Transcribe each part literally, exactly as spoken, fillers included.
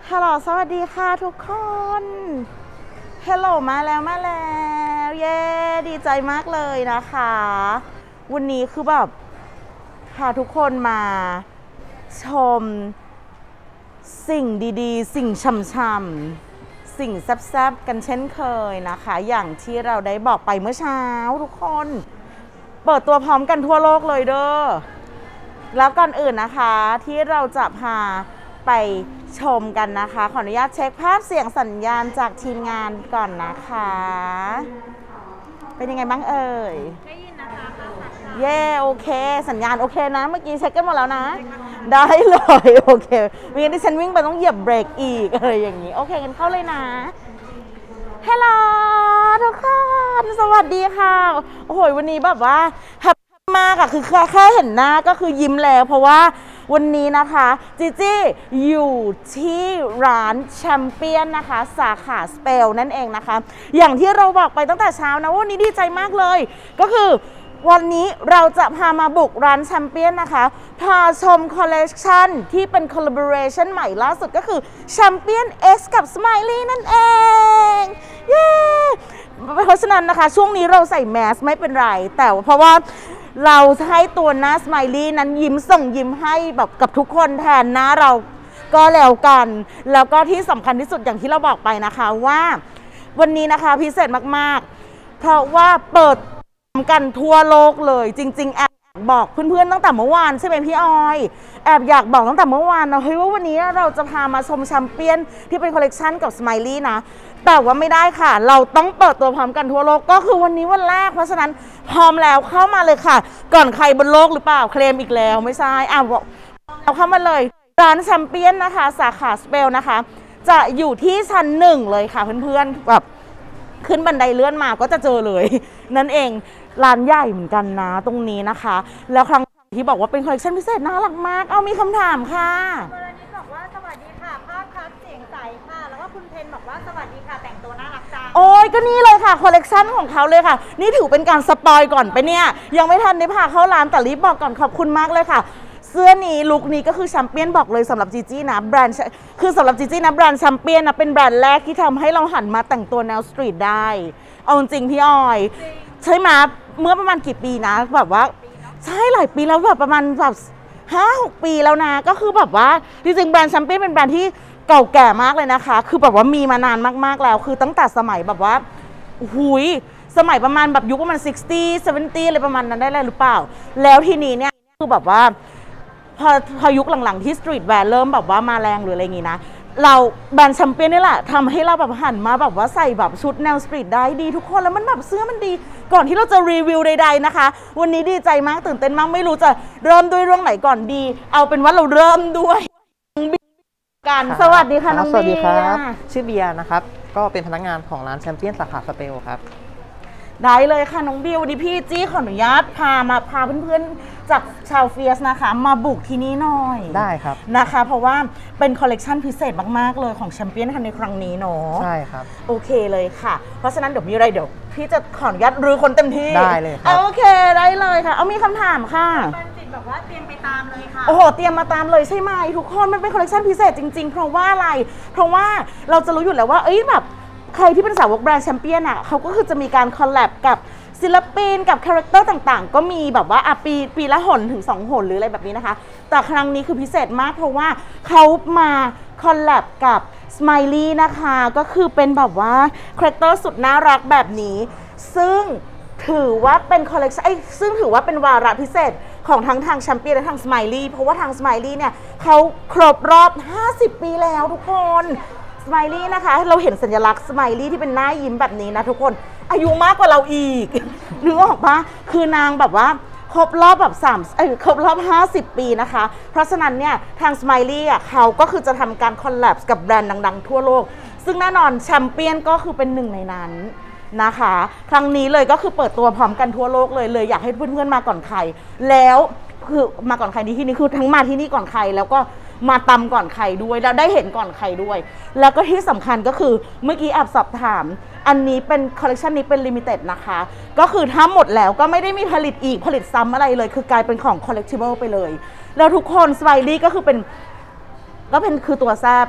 ฮัลโหลสวัสดีค่ะทุกคนฮัลโหลมาแล้วมาแล้วเย้ดีใจมากเลยนะคะวันนี้คือแบบพาทุกคนมาชมสิ่งดีๆสิ่งช่ำๆสิ่งแซ่บๆกันเช่นเคยนะคะอย่างที่เราได้บอกไปเมื่อเช้าทุกคนเปิดตัวพร้อมกันทั่วโลกเลยเด้อแล้วก่อนอื่นนะคะที่เราจะพาไปชมกันนะคะขออนุญาตเช็คภาพเสียงสัญญาณจากทีมงานก่อนนะคะเป็นยังไงบ้างเอ่ยได้ยินนะคะเย่โอเคสัญญาณโอเคนะเมื่อกี้เช็คกันหมดแล้วนะได้เลยโอเคไม่งั้นที่ฉันวิ่งไปต้องเหยียบเบรกอีกอะไรอย่างนี้โอเคกันเข้าเลยนะฮัลโหลทุกคนสวัสดีค่ะโอ้โหวันนี้แบบว่าแฮปปี้มากอะคือแค่เห็นหน้าก็คือยิ้มแล้วเพราะว่าวันนี้นะคะจีจี้อยู่ที่ร้านแชมเปี้ยนนะคะสาขาสเปลนั่นเองนะคะอย่างที่เราบอกไปตั้งแต่เช้านะวันนี้ดีใจมากเลยก็คือวันนี้เราจะพามาบุกร้านแชมเปี้ยนนะคะพาชมคอลเลกชันที่เป็นคอลลาบอเรชันใหม่ล่าสุดก็คือแชมเปี้ยน X กับ Smiley นั่นเองเย้เพราะฉะนั้นนะคะช่วงนี้เราใส่แมสไม่เป็นไรแต่เพราะว่าเราให้ตัวหน้าสไมลี่นั้นยิ้มส่งยิ้มให้แบบกับทุกคนแทนหน้าเราก็แล้วกันแล้วก็ที่สำคัญที่สุดอย่างที่เราบอกไปนะคะว่าวันนี้นะคะพิเศษมากๆเพราะว่าเปิดกันทั่วโลกเลยจริงๆแอบบอกเพื่อนๆตั้งแต่เมื่อวานใช่ไหมพี่ออยแอบอยากบอกตั้งแต่เมื่อวานนะเฮ้ยว่าวันนี้เราจะพามาชมแชมเปี้ยนที่เป็นคอลเลกชันกับสไมลี่นะแต่ว่าไม่ได้ค่ะเราต้องเปิดตัวพร้อมกันทั่วโลกก็คือวันนี้วันแรกเพราะฉะนั้นพร้อมแล้วเข้ามาเลยค่ะก่อนใครบนโลกหรือเปล่าเคลมอีกแล้วไม่ใช่อ่ะเอาเข้ามาเลยร้านแชมเปี้ยนนะคะสาขาสเปลนะคะจะอยู่ที่ชั้นหนึ่งเลยค่ะเพื่อนๆแบบขึ้นบันไดเลื่อนมาก็จะเจอเลยนั่นเองร้านใหญ่เหมือนกันนะตรงนี้นะคะแล้วครั้งที่บอกว่าเป็นคอลเลคชันพิเศษน่ารักมากเอามีคำถามค่ะกรณีบอกว่าสวัสดีค่ะภาพคัดเสียงใสค่ะแล้วก็คุณเพนบอกว่าสวัสดีค่ะแต่งตัวน่ารักจังโอ้ยก็นี่เลยค่ะคอลเลกชันของเขาเลยค่ะนี่ถือเป็นการสปอยก่อนไปเนี่ยยังไม่ทันได้พาเข้าร้านแต่รีบบอกก่อนขอบคุณมากเลยค่ะเสื้อนี้ลุคนี้ก็คือแชมเปี้ยนบอกเลยสำหรับจีจี้นะแบรนด์คือสำหรับจีจี้นะแบรนด์แชมเปี้ยนนะเป็นแบรนด์แรกที่ทำให้เราหันมาแต่งตัวแนวสตรีทได้เอาจริงพี่ออยใช่ไหมเมื่อประมาณกี่ปีนะแบบว่าใช่หลายปีแล้วแบบประมาณแบบห้าหกปีแล้วนะก็คือแบบว่าจริงๆแบรนด์แชมเปี้ยนเป็นแบรนด์ที่เก่าแก่มากเลยนะคะคือแบบว่ามีมานานมากๆแล้วคือตั้งแต่สมัยแบบว่าหุยสมัยประมาณแบบยุคประมาณหกสิบ เจ็ดสิบอะไรประมาณนั้นได้เลยหรือเปล่าแล้วทีนี้เนี่ยคือแบบว่าพอพอยุคหลังๆที่สตรีทแวร์เริ่มแบบว่ามาแรงหรืออะไรอย่างงี้นะเราแบรนด์แชมเปี้ยนนี่แหละทำให้เราแบบหันมาแบบว่าใส่แบบชุดแนวสตรีทได้ดีทุกคนแล้วมันแบบเสื้อมันดีก่อนที่เราจะรีวิวใดๆนะคะวันนี้ดีใจมากตื่นเต้นมากไม่รู้จะเริ่มด้วยเรื่องไหนก่อนดีเอาเป็นว่าเราเริ่มด้วยกันสวัสดีค่ะน้องเบียร์สวัสดีครับชื่อเบียร์นะครับก็เป็นพนักงานของร้านแชมเปี้ยนสาขาสเปลครับได้เลยค่ะน้องบิววันนี้พี่จี้ขออนุญาตพามาพาเพื่อนๆจากชาวเฟียสนะคะมาบุกที่นี่หน่อยได้ครับนะคะเพราะว่าเป็นคอลเลกชันพิเศษมากๆเลยของแชมเปี้ยนในครั้งนี้เนาะใช่ครับโอเคเลยค่ะเพราะฉะนั้นเดี๋ยวมีอะไรเดี๋ยวพี่จะขออนุญาตรื้อคนเต็มที่ได้เลยครับโอเคได้เลยค่ะเอามีคำถามค่ะบันติดบอกว่าเตรียมไปตามเลยค่ะโอ้โหเตรียมมาตามเลยใช่ไหมทุกคนมันเป็นคอลเลกชันพิเศษจริงๆเพราะว่าอะไรเพราะว่าเราจะรู้อยู่แล้วว่าเอ้ยแบบใครที่เป็นสาวกแบรนด์แชมเปี้ยนอ่ะเขาก็คือจะมีการคอลแลบกับศิลปินกับคาแรคเตอร์ต่างๆก็มีแบบว่าอ่ะปีปีละหนถึงสองหนหรืออะไรแบบนี้นะคะแต่ครั้งนี้คือพิเศษมากเพราะว่าเขามาคอลแลบกับ Smiley นะคะก็คือเป็นแบบว่าคาแรคเตอร์สุดน่ารักแบบนี้ซึ่งถือว่าเป็นคอลเลกชันซึ่งถือว่าเป็นวาระพิเศษของทั้งทางแชมเปี้ยนและทาง Smiley เพราะว่าทาง Smiley เนี่ยเขาครบรอบห้าสิบปีแล้วทุกคนสไมลี่นะคะเราเห็นสัญลักษณ์สไมลี่ที่เป็นหน้ายิ้มแบบนี้นะทุกคนอายุมากกว่าเราอีกนึกออกปะคือนางแบบว่าครบรอบแบบสามเอ้ยครบรอบห้าสิบปีนะคะเพราะฉะนั้นเนี่ยทางสไมลี่อ่ะเขาก็คือจะทำการคอลแลบกับแบรนด์ดังๆทั่วโลกซึ่งแน่นอนแชมเปี้ยนก็คือเป็นหนึ่งในนั้นนะคะครั้งนี้เลยก็คือเปิดตัวพร้อมกันทั่วโลกเลยเลยอยากให้เพื่อนๆมาก่อนใครแล้วคือมาก่อนใครในที่นี้คือทั้งมาที่นี่ก่อนใครแล้วก็มาตำก่อนใครด้วยแล้วได้เห็นก่อนใครด้วยแล้วก็ที่สำคัญก็คือเมื่อกี้แอบสอบถามอันนี้เป็นคอลเลคชันนี้เป็นลิมิเต็ดนะคะก็คือถ้าหมดแล้วก็ไม่ได้มีผลิตอีกผลิตซ้ำอะไรเลยคือกลายเป็นของคอลเลกติเบิลไปเลยแล้วทุกคนสไวลี่ก็คือเป็นก็เป็นคือตัวแซบ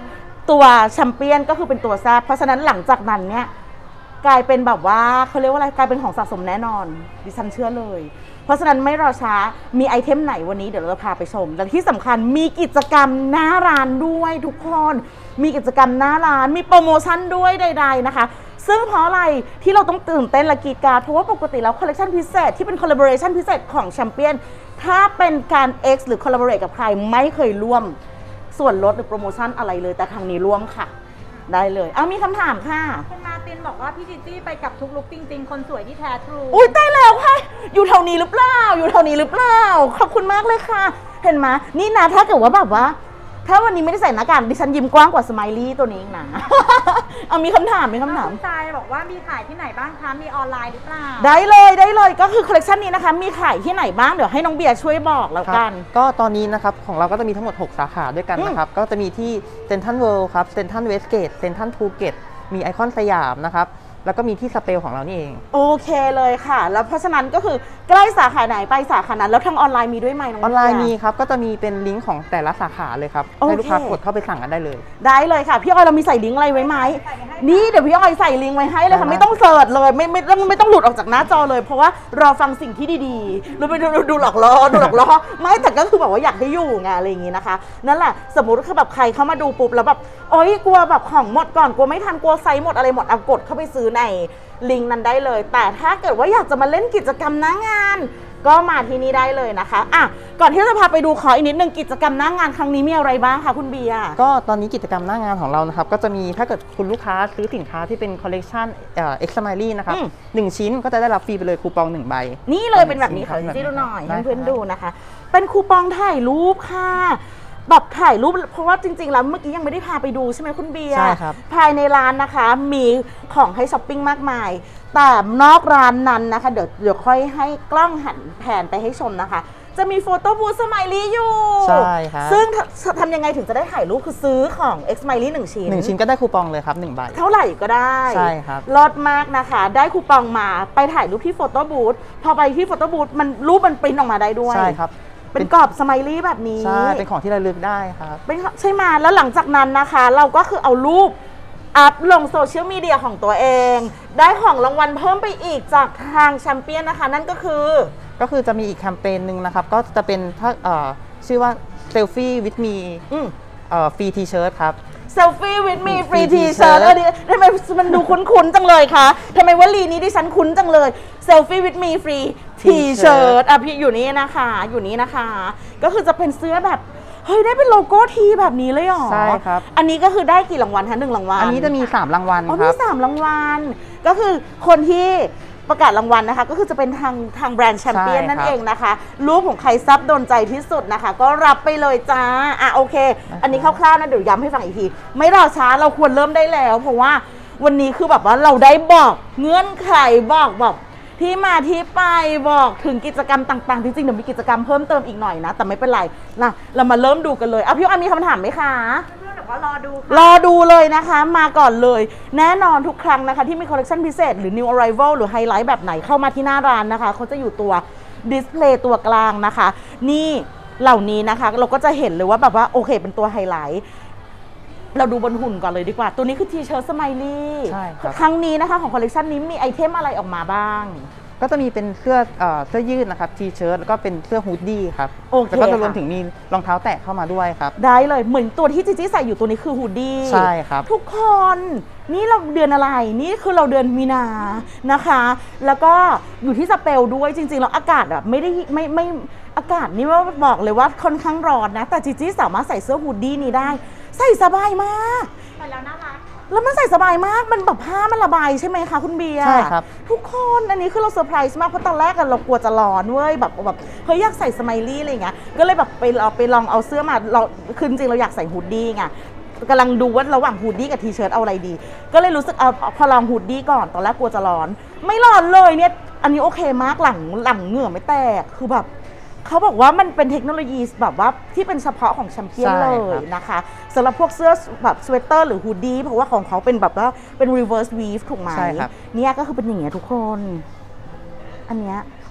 ตัวแชมเปี้ยนก็คือเป็นตัวแซ่บเพราะฉะนั้นหลังจากนั้นเนี่ยกลายเป็นแบบว่าเขาเรียกว่าอะไรกลายเป็นของสะสมแน่นอนดิฉันเชื่อเลยเพราะฉะนั้นไม่รอช้ามีไอเทมไหนวันนี้เดี๋ยวเราจะพาไปชมและที่สำคัญมีกิจกรรมหน้าร้านด้วยทุกคนมีกิจกรรมหน้าร้านมีโปรโมชั่นด้วยใดๆนะคะซึ่งเพราะอะไรที่เราต้องตื่นเต้นและกรีดกราดเพราะว่าปกติแล้วคอลเลคชันพิเศษที่เป็นคอลลาบอเรชันพิเศษของแชมเปี้ยนถ้าเป็นการ X หรือคอลลาบอเรทกับใครไม่เคยร่วมส่วนลดหรือโปรโมชั่นอะไรเลยแต่ครั้งนี้ร่วมค่ะได้เลยเอามีคำถามค่ะคุณมาตินบอกว่าพี่จิจี้ไปกับทุกลุกจริงๆคนสวยที่แท้ทรูอุ้ยได้แล้วค่ะอยู่แถวนี้หรือเปล่าอยู่แถวนี้หรือเปล่าขอบคุณมากเลยค่ะเห็นไหมนี่นะถ้าเกิดว่าแบบว่าถ้าวันนี้ไม่ได้ใส่หน้ากากดิฉันยิ้มกว้างกว่าสไมลี่ตัวนี้นะ เอามีคำถามมีคำถามคุณทรายบอกว่ามีขายที่ไหนบ้างคะมีออนไลน์หรือเปล่าได้เลยได้เลยก็คือคอลเลคชันนี้นะคะมีขายที่ไหนบ้างเดี๋ยวให้น้องเบียร์ช่วยบอกแล้วกันก็ตอนนี้นะครับของเราก็จะมีทั้งหมดหกสาขาด้วยกันนะครับก็จะมีที่เซ็นทรัลเวิลด์ครับเซ็นทรัลเวสเกตเซ็นทรัลภูเก็ตมีไอคอนสยามนะครับแล้วก็มีที่สเปลของเรานี่เองโอเคเลยค่ะแล้วเพราะฉะนั้นก็คือใกล้สาขาไหนไปสาขานั้นแล้วทางออนไลน์มีด้วยไหมน้องออนไลน์มีครับก็จะมีเป็นลิงก์ของแต่ละสาขาเลยครับให้ลูกค้ากดเข้าไปสั่งกันได้เลยได้เลยค่ะพี่ออยเรามีใส่ลิงก์อะไรไว้ไหมนี่เดี๋ยวพี่ออยใส่ลิงก์ไว้ให้เลยค่ะไม่ต้องเสิร์ชเลยไม่ไม่ต้องไม่ต้องหลุดออกจากหน้าจอเลยเพราะว่ารอฟังสิ่งที่ดีๆเราไปดูดูหลอกล้อดูหลอกล้อไม่แต่ก็คือแบบว่าอยากให้อยู่ไงอะไรอย่างงี้นะคะนั่นแหละสมมติคือแบบใครเข้ามาดูปุ๊บแล้วแบบโอ๊ยกลัวแบบของหมดก่อนกลัวไม่ทันกลัวไซส์หมดอะไรหมดเอากดเข้าไปซื้อในลิงก์นั้นได้เลยแต่ถ้าเกิดว่าอยากจะมาเล่นกิจกรรมหน้างานก็มาที่นี่ได้เลยนะคะอ่ะก่อนที่จะพาไปดูขออีกนิดนึงกิจกรรมหน้างานครั้งนี้มีอะไรบ้างคะคุณเบียร์ก็ตอนนี้กิจกรรมหน้างานของเรานะครับก็จะมีถ้าเกิดคุณลูกค้าซื้อสินค้าที่เป็นคอลเลกชันเอ่อ X Smiley นะครับหนึ่งชิ้นก็จะได้รับฟรีไปเลยคูปองหนึ่งใบนี่เลยเป็นแบบนี้ค่ะจี้ดูหน่อยให้เพื่อนดูนะคะเป็นคูปองถ่ายรูปค่ะแบบถ่ายรูปเพราะว่าจริงๆแล้วเมื่อกี้ยังไม่ได้พาไปดูใช่ไหมคุณเบียร์ใช่ครับภายในร้านนะคะมีของให้ช้อปปิ้งมากมายแต่นอกร้านนั้นนะคะเดี๋ยวเดี๋ยวค่อยให้กล้องหันแผนไปให้ชมนะคะจะมีโฟโต้บูธสไมลี่อยู่ใช่ครับซึ่งทำยังไงถึงจะได้ถ่ายรูปคือซื้อของ X Smiley หนึ่งชิ้นหนึ่งชิ้นก็ได้คูปองเลยครับหนึ่งใบเท่าไหร่ก็ได้ใช่ครับลดมากนะคะได้คูปองมาไปถ่ายรูปที่โฟโต้บูธพอไปที่โฟโต้บูธมันรูปมันปริ้นออกมาได้ด้วยใช่ครับเป็นกรอบสไมลี่แบบนี้ใช่เป็นของที่ระลึกได้ครับเป็นใช่ไหมแล้วหลังจากนั้นนะคะเราก็คือเอารูปอัพลงโซเชียลมีเดียของตัวเองได้ของรางวัลเพิ่มไปอีกจากทางแชมเปี้ยนนะคะนั่นก็คือก็คือจะมีอีกแคมเปญหนึ่งนะครับก็จะเป็นถ้าชื่อว่าเซลฟี่วิดมีฟรีทีเชิร์ตครับเซลฟี่วิดมีฟรีทีเชิร์ตอันนี้ทำไมมันดูคุ้นๆจังเลยคะทำไมวลีนี้ดิฉันคุ้นจังเลยเซลฟี่วิดมีฟรีทีเชิร์ตอ่ะพี่อยู่นี่นะคะอยู่นี่นะคะก็คือจะเป็นเสื้อแบบเฮ้ยได้เป็นโลโก้ทีแบบนี้เลยเหรอใช่ครับอันนี้ก็คือได้กี่รางวัลคะหนึ่งรางวัลอันนี้จะมีสามรางวัลครับอ๋อมีสามรางวัลก็คือคนที่ประกาศรางวัลนะคะก็คือจะเป็นทางทางแบรนด์แชมเปี้ยนนั่นเองนะคะรูปของใครซับโดนใจที่สุดนะคะก็รับไปเลยจ้าอ่ะโอเคอันนี้คร่าวๆนะเดี๋ยวย้ำให้ฟังอีกทีไม่รอช้าเราควรเริ่มได้แล้วเพราะว่าวันนี้คือแบบว่าเราได้บอกเงื่อนไขบอกแบบที่มาที่ไปบอกถึงกิจกรรมต่างๆจริงๆเดี๋ยวมีกิจกรรมเพิ่มเติมอีกหน่อยนะแต่ไม่เป็นไรนะเรามาเริ่มดูกันเลยเอาพี่อันมีคำถามไหมคะรอดูรอดูเลยนะคะมาก่อนเลยแน่นอนทุกครั้งนะคะที่มีคอลเลคชันพิเศษหรือ New Arrival หรือไฮไลท์แบบไหนเข้ามาที่หน้าร้านนะคะเขาจะอยู่ตัวดิสเพลย์ตัวกลางนะคะนี่เหล่านี้นะคะเราก็จะเห็นเลยว่าแบบว่าโอเคเป็นตัวไฮไลท์เราดูบนหุ่นก่อนเลยดีกว่าตัวนี้คือทีเชิ้ตสไมลี่ใช่ครับครั้งนี้นะคะของคอลเลคชันนี้มีไอเทมอะไรออกมาบ้างก็จะมีเป็นเสื้อเสื้อยืดนะครับทีเชิ้ตแล้วก็เป็นเสื้อฮูดดี้ครับโอเคแล้วก็จะรวมถึงมีรองเท้าแตะเข้ามาด้วยครับได้เลยเหมือนตัวที่จิจิใส่อยู่ตัวนี้คือฮูดดี้ใช่ครับทุกคนนี่เราเดือนอะไรนี่คือเราเดือนมีนานะคะแล้วก็อยู่ที่สเปลด้วยจริงๆแล้วอากาศแบบไม่ได้ไม่ไม่อากาศนี่ว่าบอกเลยว่าค่อนข้างร้อนนะแต่จิจิสามารถใส่เสื้อฮูดดี้นี้ได้ใส่สบายมากใส่แล้วน่ารักแล้วมันใส่สบายมากมันแบบผ้ามันระบายใช่ไหมคะคุณเบียร์ใช่ครับทุกคนอันนี้คือเราเซอร์ไพรส์มากเพราะตอนแรกเรากลัวจะร้อนเว้ยแบบแบบเฮ้ยอยากใส่สไมลี่อะไรเงี้ยก็เลยแบบไปเราไปลองเอาเสื้อมาเราคือจริงเราอยากใส่ฮูดดี้ไงกำลังดูว่าระหว่างฮูดดี้กับทีเชิ้ตเอาอะไรดีก็เลยรู้สึกเอาพอลองฮูดดี้ก่อนตอนแรกกลัวจะร้อนไม่ร้อนเลยเนี่ยอันนี้โอเคมากหลังหลังเหงื่อไม่แตกคือแบบเขาบอกว่ามันเป็นเทคโนโลยีแบบว่าที่เป็นเฉพาะของแชมเปี้ยนเลยนะคะสำหรับพวกเสื้อแบบสเวตเตอร์หรือฮูดดี้เพราะว่าของเขาเป็นแบบว่าเป็น reverse weave ถูกไหมเนี่ยก็คือเป็นอย่างเงี้ยทุกคนอันเนี้ย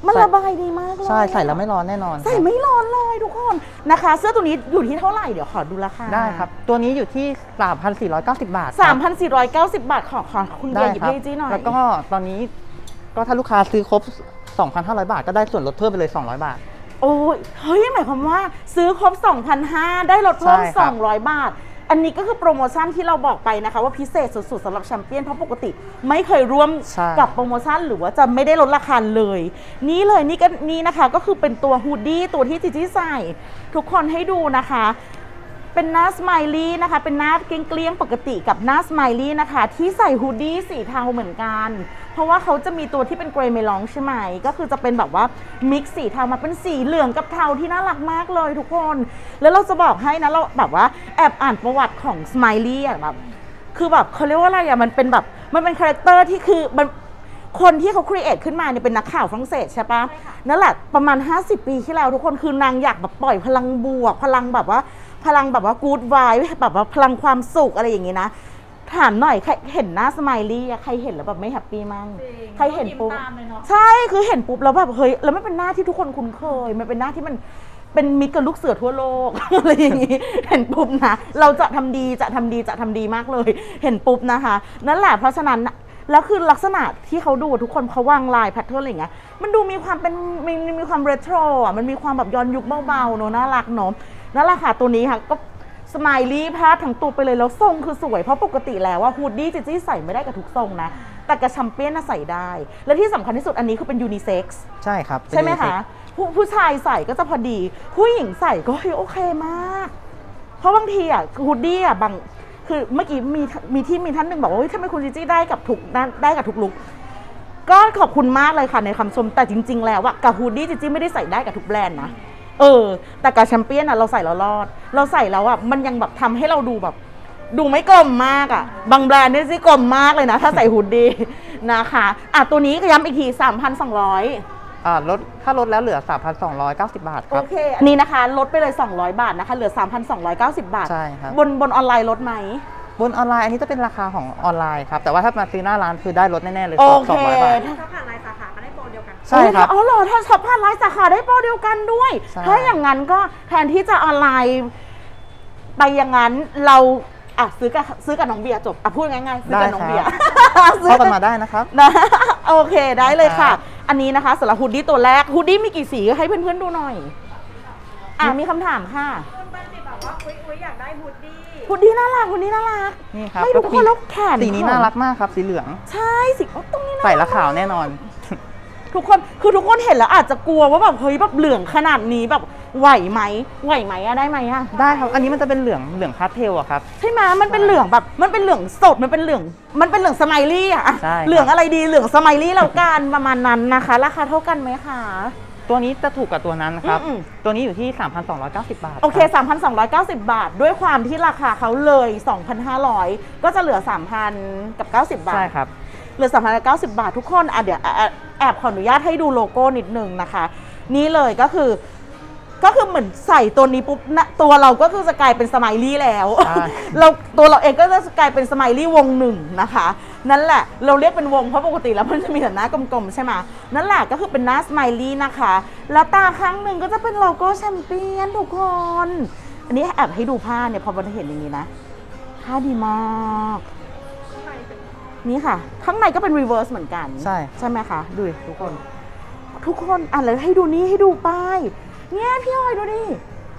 มันระบายดีมากเลยใช่ใส่แล้วไม่ร้อนแน่นอนใส่ไม่ร้อนเลยทุกคนนะคะ เสื้อตัวนี้อยู่ที่เท่าไหร่เดี๋ยวขอดูราคาได้ครับ ตัวนี้อยู่ที่ สามพันสี่ร้อยเก้าสิบ บาทครับสามพันสี่ร้อยเก้าสิบ บาทขอขอคุณเบียได้ร์หยิบครับให้จี้หน่อยแล้วก็ตอนนี้ก็ถ้าลูกค้าซื้อครบ สองพันห้าร้อย บาทก็ได้ส่วนลดเพิ่มไปเลย สองร้อย บาทโอ้ยเฮ้ยหมายความว่าซื้อครบ สองพันห้าร้อย ได้ลดเพิ่มใช่ครับสองร้อย บาท อันนี้ก็คือโปรโมชั่นที่เราบอกไปนะคะว่าพิเศษสุดๆสำหรับแชมเปี้ยนเพราะปกติไม่เคยร่วมใช่กับโปรโมชั่นหรือว่าจะไม่ได้ลดราคาเลย นี่เลยนี่ก็นี่นะคะก็คือเป็นตัวฮูดดี้ตัวที่จิจี้ใส่ทุกคนให้ดูนะคะ เป็นหน้าสไมลี่นะคะเป็นหน้าเกลี้ยงๆปกติกับหน้าสไมลี่นะคะที่ใส่ฮูดดี้สีเทาเหมือนกันเพราะว่าเขาจะมีตัวที่เป็นเกรย์เมลองใช่ไหมก็คือจะเป็นแบบว่ามิกซ์สีเทามาเป็นสีเหลืองกับเทาที่น่ารักมากเลยทุกคนแล้วเราจะบอกให้นะเราแบบว่าแอบอ่านประวัติของสไมลี่อ่ะแบบคือแบบเขาเรียกว่าอะไรอ่ะมันเป็นแบบมันเป็นคาแรคเตอร์ที่คือมันคนที่เขาครีเอทขึ้นมาเนี่ยเป็นนักข่าวฝรั่งเศสใช่ปะนั่นแหละประมาณห้าสิบปีที่แล้วทุกคนคือนางอยากแบบปล่อยพลังบวกพลังแบบว่าพลังแบบว่ากู๊ดไวท์แบบว่าพลังความสุขอะไรอย่างงี้นะถามหน่อยใครเห็นหน้าสไมลี่อะใครเห็นแล้วแบบไม่แฮปปี้มั่งใครเห็นปุ๊บใช่คือเห็นปุ๊บแล้วแบบเฮ้ยแล้วไม่เป็นหน้าที่ทุกคนคุ้นเคยมันเป็นหน้าที่มันเป็นมิตรกับลูกเสือทั่วโลก อะไรอย่างงี้เห็นปุ๊บนะเราจะทำดีจะทำดีจะทำดีมากเลยเห็นปุ๊บนะคะนั่นแหละเพราะฉะนั้นแล้วคือลักษณะที่เขาดูทุกคนเขาวางลายแพทเทิร์นอะไรอย่างเงี้ยมันดูมีความเป็นมีมีความเรโทรอ่ะมันมีความแบบย้อนยุคเบาๆเนอะน่ารักเนอะนั่นแหละค่ะตัวนี้ค่ะก็สไมลี่พาดทั้งตัวไปเลยแล้วทรงคือสวยเพราะปกติแล้วว่าฮูดดี้จิจี้ใส่ไม่ได้กับทุกทรงนะแต่กระแชมเปี้ยนน่ะใส่ได้ และที่สำคัญที่สุดอันนี้คือเป็นยูนิเซ็กซ์ใช่ครับใช่ไหมคะผู้ผู้ชายใส่ก็จะพอดีผู้หญิงใส่ก็เฮ้ยโอเคมากเพราะบางทีอ่ะฮูดดี้อ่ะบางคือเมื่อกี้มีมีที่มีท่านหนึ่งบอกว่าเฮ้ยทำไมคุณจิจี้ได้กับทุกได้กับทุกลุคก็ขอบคุณมากเลยค่ะในคำชมแต่จริงๆแล้วอะกับฮูดดี้จิจี้ไม่ได้ใส่ได้กับทุกแบรนด์นะเออแต่กับแชมเปี้ยนอะเราใส่แล้วรอดเราใส่แล้วอะมันยังแบบทำให้เราดูแบบดูไม่กลมมากอะบางแบรนด์เนี่ยสิกลมมากเลยนะถ้าใส่ฮูดดี้นะคะอ่ะตัวนี้ย้ำอีกที สามพันสองร้อยอ่าลดถ้าลดแล้วเหลือ สามพันสองร้อยเก้าสิบ บาทคโอรับเคอันนี้นะคะลดไปเลย สองร้อย บาทนะคะเหลือ สามพันสองร้อยเก้าสิบ บาทใช่ครับบนบนออนไลน์ลดไหมบนออนไลน์อันนี้จะเป็นราคาของออนไลน์ครับแต่ว่าถ้ามาซื้อหน้าร้านคือได้ลดแน่ๆเลยโอสเคองร้อยบาทถ้าผ่านรายสาขาก็ได้โปรเดียวกันใช่ครับอ๋อเหรอถ้าช็อปผ่านไลน์สาขาได้โปรเดียวกันด้วยใช่ถ้าอย่างนั้นก็แทนที่จะออนไลน์ไปอย่างนั้นเราอ่ะซื้อกับซื้อกับน้องเบียร์จบอ่ะพูดง่ายๆซื้อกับน้องเบียร์เข้ากันมาได้นะครับนะโอเคได้เลยค่ะ อันนี้นะคะสำหรับฮูดดี้ตัวแรกฮูดดี้มีกี่สีให้เพื่อนๆดูหน่อยอ่ะมีคำถามค่ะคุณบัณฑิตบอกว่าอุ้ยอุ้ยอยากได้ฮูดดี้ฮูดดี้น่ารักฮูดดี้น่ารักนี่ครับไม่ทุกคนแล้วแขนสีนี้น่ารักมากครับสีเหลืองใช่สิโอ้ตรงนี้น่ารักใส่แล้วขาวแน่นอนทุกคนคือทุกคนเห็นแล้วอาจจะกลัวว่าแบบเฮ้ยแบบเหลืองขนาดนี้แบบไหวไหมไหวไหมอะได้ไหมอะได้ครับอันนี้มันจะเป็นเหลืองเหลืองพาสเทลอะครับใช่ไหมมันเป็นเหลืองแบบมันเป็นเหลืองสดมันเป็นเหลืองมันเป็นเหลืองสไมลี่อะใช่ครับเหลืองอะไรดีเหลืองสไมลี่แล้วกันประมาณนั้นนะคะราคาเท่ากันไหมคะตัวนี้จะถูกกว่าตัวนั้นครับอืมตัวนี้อยู่ที่ สามพันสองร้อยเก้าสิบ บาทโอเครับสามพันสองร้อยเก้าสิบ บาท ด้วยความที่ราคาเขาเลย สองพันห้าร้อย ก็จะเหลือ สามพัน กับ เก้าสิบ บาทใช่ครับเหลือ สามพันเก้าสิบ บาททุกคนอ่ะเดี๋ยวแอบแอบขออนุญาตให้ดูโลโก้นิดนึงนะคะ นี่เลยก็คือ ก็คือเหมือนใส่ตัวนี้ปุ๊บนะตัวเราก็คือจะกลายเป็นสไมลี่แล้วใช่เราตัวเราเองก็จะกลายเป็นสไมลี่วงหนึ่งนะคะ นั่นแหละเราเรียกเป็นวงเพราะปกติแล้วมันจะมีแต่หน้ากลมๆใช่ไหมนั่นแหละก็คือเป็นหน้าสไมลี่นะคะ แล้วตาข้างหนึ่งก็จะเป็นโลโก้แชมเปี้ยนทุกคน อันนี้แอบให้ดูผ้าเนี่ยพอมันเห็นอย่างนี้นะผ้าดีมากนี่ค่ะ ข้างในก็เป็นรีเวิร์สเหมือนกันใช่ใช่ไหมคะดูดิทุกคน ทุกคนอ่ะเลยให้ดูนี่ให้ดูป้ายเนี่ยพี่ออยดูดิ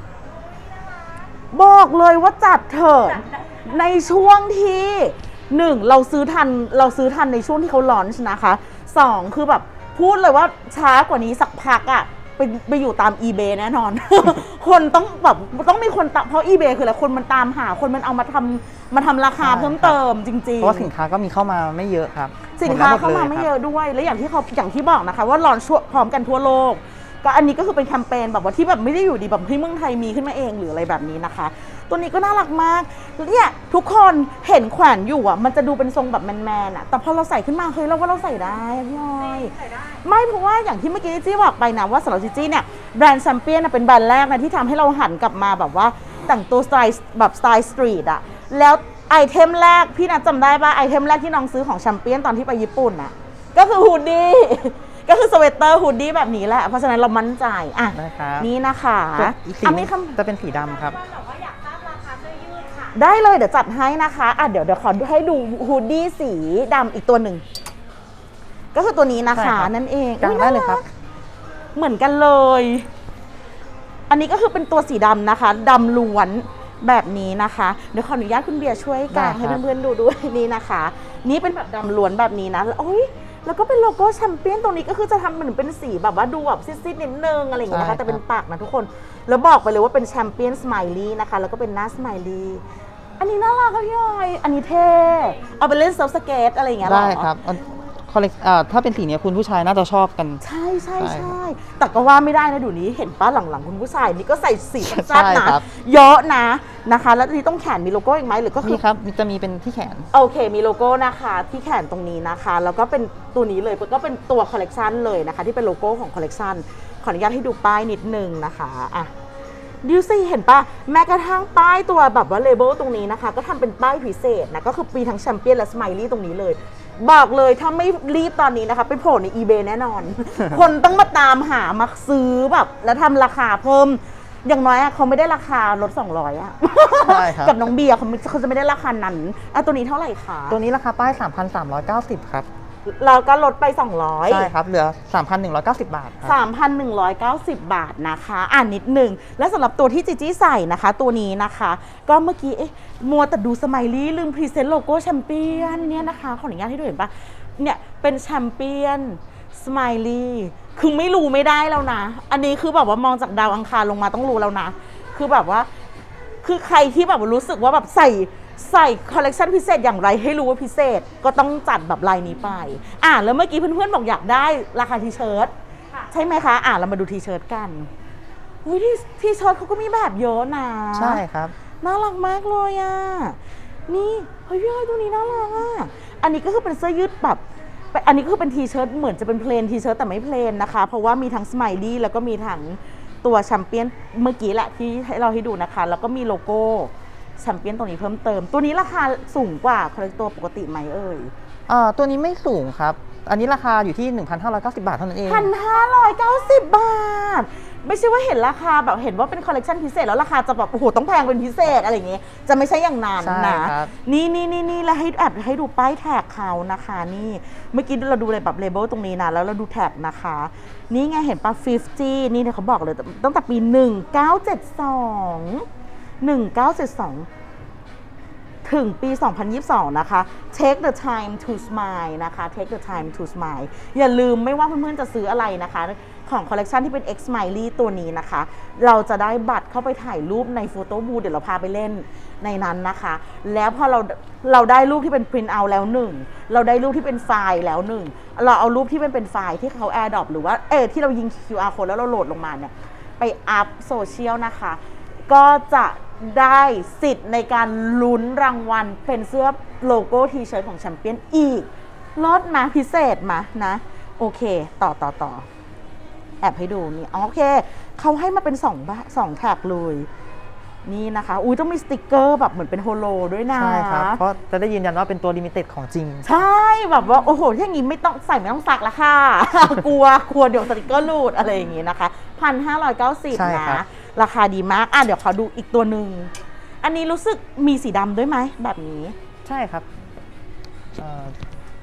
บอกเลยว่าจัดเถิดในช่วงที่หนึ่งเราซื้อทันเราซื้อทันในช่วงที่เขาลอนช์นะคะสองคือแบบพูดเลยว่าช้ากว่านี้สักพักอะไปไปอยู่ตาม eBay แน่นอน คนต้องแบบต้องมีคนตามเพราะ eBay คืออะไรคนมันตามหาคนมันเอามาทำมาทำราคาใช่เพิ่มเติมจริงๆเพราะว่าสินค้าก็มีเข้ามาไม่เยอะครับสินค้าหดแล้วเข้ามาหดลไม่ครับเยอะด้วย และอย่างที่เขาอย่างที่บอกนะคะว่าลอนช่วพร้อมกันทั่วโลก ก็อันนี้ก็คือเป็นแคมเปญแบบว่าที่แบบไม่ได้อยู่ดีแบบที่เมืองไทยมีขึ้นมาเองหรืออะไรแบบนี้นะคะ ตัวนี้ก็น่ารักมากเนี่ยทุกคนเห็นแขวนอยู่อ่ะมันจะดูเป็นทรงแบบแมนๆอ่ะแต่พอเราใส่ขึ้นมาเฮ้ยเราว่าเราใส่ได้พี่ออยใส่ได้ไม่เพราะว่าอย่างที่เมื่อกี้จี้บอกไปนะว่าสำหรับจีจี้เนี่ยแบรนด์แชมเปี้ยนเป็นแบรนด์แรกนะที่ทำให้เราหันกลับมาแบบว่าแต่งตัวสไตล์แบบสไตล์สตรีทอะแล้วไอเทมแรกพี่นัทจำได้ป่ะไอเทมแรกที่น้องซื้อของแชมเปี้ยนตอนที่ไปญี่ปุ่นอะก็คือฮูดดี้ก็คือสเวตเตอร์ฮูดดี้แบบนี้แหละ เพราะฉะนั้นเรามั่นใจอ่ะนะครับนี่นะคะส่วนอีกสีอ่ะหนึมีงคำจะเป็นสีดำครับบอกว่าอยากทราบราคาเสื้อยืดค่ะได้เลยเดี๋ยวจัดให้นะคะอ่ะเดี๋ยวเดี๋ยวขอให้ดูฮูดดี้สีดำอีกตัวหนึ่ง ก็คือตัวนี้นะใช่คะครับนั่นเองกางอุ๊ได้เลยครับน่ากเหมือนกันเลย อันนี้ก็คือเป็นตัวสีดำนะคะดำล้วนแบบนี้นะคะ เดี๋ยวขออนุญาตคุณเบียร์ช่วยกางให้เพื่อนๆดูด้วยนี่นะคะ นี่เป็นแบบดำล้วนแบบนี้นะแล้วโอ้ยแล้วก็เป็นโลโก้แชมเปี้ยนตรงนี้ก็คือจะทำเหมือนเป็นสีแบบว่าดูแบบซิดๆนิดนึงอะไรอย่างเงี้ยนะคะแต่เป็นปากนะทุกคน แล้วบอกไปเลยว่าเป็นแชมเปี้ยนสไมลี่นะคะแล้วก็เป็นหน้าสไมลี่อันนี้น่ารักค่ะพี่ออยอันนี้เท่เอาไปเล่นเซิร์ฟสเกตอะไรอย่างเงี้ยเหรอได้ครับคอลเลกอ่าถ้าเป็นสีเนี้ยคุณผู้ชายน่าจะชอบกันใช่ใช่ใช่ใช่แต่ก็ว่าไม่ได้นะเดูนี้เห็นป้าหลังๆคุณผู้ชายนี่ก็ใส่สีจัดใช่ๆนะครับ เยอะนะนะคะ แล้วทีนี้ต้องแขนมีโลโก้อีกไหมหรือก็คืมีอครับจะมีเป็นที่แขนโอเคมีโลโก้นะคะที่แขนตรงนี้นะคะ แล้วก็เป็นตัวนี้เลยก็เป็นตัวคอลเลกชันเลยนะคะ ที่เป็นโลโก้ของคอลเลกชันขออนุญาตให้ดูป้ายนิดนึงนะคะอ่ะดิวซี่เห็นปะแม้กระทั่งป้ายตัวแบบว่าเลเบลตรงนี้นะคะ ก็ทำเป็นป้ายพิเศษนะก็คือปีทั้งแชมเปี้ยนและสไมลี่ตรงนี้เลย บอกเลยถ้าไม่รีบตอนนี้นะคะ ไปโผล่ใน eBay แน่นอน คนต้องมาตามหามาซื้อแบบแล้วทำราคาเพิ่ม อย่างน้อยอะเขาไม่ได้ราคาลดสองร้อยอะใช่ครับกับน้องเบียร์เขาไม่เขาจะไม่ได้ราคานั้นอ่ะตัวนี้เท่าไหร่คะตัวนี้ราคาป้าย สามพันสามร้อยเก้าสิบ ครับเราก็ลดไป สองร้อยใช่ครับเหลือ สามพันหนึ่งร้อยเก้าสิบ บาทครับสามพันหนึ่งร้อยเก้าสิบ บาทนะคะ อ่านนิดหนึ่ง และสำหรับตัวที่จีจี้ใส่นะคะ ตัวนี้นะคะ ก็เมื่อกี้เอ๊ะมัวแต่ดูสไมลี่ลืมพรีเซนต์โลโก้แชมเปี้ยนเนี่ยนะคะ ขออนุญาตให้ดูเห็นปะเนี่ยเป็นแชมเปี้ยนสไมลี่คือไม่รู้ไม่ได้แล้วนะ อันนี้คือแบบว่ามองจากดาวอังคารลงมาต้องรู้แล้วนะ คือแบบว่า คือใครที่แบบรู้สึกว่าแบบใส่ใส่คอลเลกชันพิเศษอย่างไรให้รู้ว่าพิเศษก็ต้องจัดแบบลายนี้ไป อ่าแล้วเมื่อกี้เพื่อนๆบอกอยากได้ราคาทีเชิ้ตค่ะใช่ไหมคะ อ่าเรามาดูทีเชิ้ตกันอุ้ยที่ทีเชิ้ตเขาก็มีแบบเยอะนะใช่ครับน่ารักมากเลยอ่ะ นี่เฮ้ยพี่อ้อยตัวนี้น่ารักอ่ะ อันนี้ก็คือเป็นเสื้อยืดแบบอันนี้ก็คือเป็นทีเชิ้ตเหมือนจะเป็นเพลนทีเชิ้ตแต่ไม่เพลนนะคะ เพราะว่ามีทั้งสไมลี่แล้วก็มีทั้งตัวแชมเปี้ยนเมื่อกี้แหละที่ให้เราให้ดูนะคะ แล้วก็มีโลโก้แชมเปี้ยนตรงนี้เพิ่มเติม ตัวนี้ราคาสูงกว่าคอลเลกตัวปกติไหมเอ่ยอ่าตัวนี้ไม่สูงครับ อันนี้ราคาอยู่ที่ หนึ่งพันห้าร้อยเก้าสิบ บาทเท่านั้นเองพันห้าร้อยเก้าสิบบาท ไม่ใช่ว่าเห็นราคาแบบเห็นว่าเป็นคอลเลกชันพิเศษแล้วราคาจะแบบโอ้โหต้องแพงเป็นพิเศษอะไรอย่างเงี้ยจะไม่ใช่อย่างนั้นใช่นะครับ นี่นี่นี่นี่แล้วให้แอบให้ดูป้ายแท็กเขานะคะนี่เมื่อกี้เราดูเลยแบบเลเบลตรงนี้นะแล้วเราดูแท็กนะคะ นี่ไงเห็นปะห้าสิบนี่เนี่ยเขาบอกเลยตั้งแต่ปีหนึ่งเก้าเจ็ดสอง หนึ่งเก้าเจ็ดสองถึงปี สองพันยี่สิบสอง นะคะ Take the time to smile นะคะ Take the time to smile อย่าลืมไม่ว่าเพื่อนๆจะซื้ออะไรนะคะ ของคอลเลกชันที่เป็น X Smiley ตัวนี้นะคะ เราจะได้บัตรเข้าไปถ่ายรูปในโฟโต้บูธเดี๋ยวเราพาไปเล่นในนั้นนะคะ แล้วพอเราเราได้รูปที่เป็น print out แล้วหนึ่ง เราได้รูปที่เป็นไฟล์แล้วหนึ่ง เราเอารูปที่มันเป็นไฟล์ที่เขา AirDrop หรือว่าเออที่เรายิง คิว อาร์ code แล้วเราโหลดลงมาเนี่ยไปอัพโซเชียลนะคะ ก็จะได้สิทธิ์ในการลุ้นรางวัลเป็นเสื้อโลโก้ทีเชิ้ตของแชมเปี้ยนอีกลดมาพิเศษมานะ โอเค ต่อต่อต่อแอบให้ดูนี่โอเค เขาให้มาเป็นสองบ้าสองแท็กเลย นี่นะคะ อุ้ยต้องมีสติกเกอร์แบบเหมือนเป็นโฮโลด้วยนะใช่ครับ เพราะจะได้ยืนยันว่าเป็นตัวลิมิเต็ดของจริงใช่แบบว่า โอ้โหถ้าอย่างนี้ไม่ต้องใส่ไม่ต้องสักละค่ะ กลัวกลัวเดี๋ยวสติกเกอร์หลุดอะไรอย่างงี้นะคะพันห้าร้อยเก้าสิบใช่ครันะบราคาดีมาก อ่ะเดี๋ยวขอดูอีกตัวหนึ่ง อันนี้รู้สึกมีสีดำด้วยไหมแบบนี้ใช่ครับเอ่อ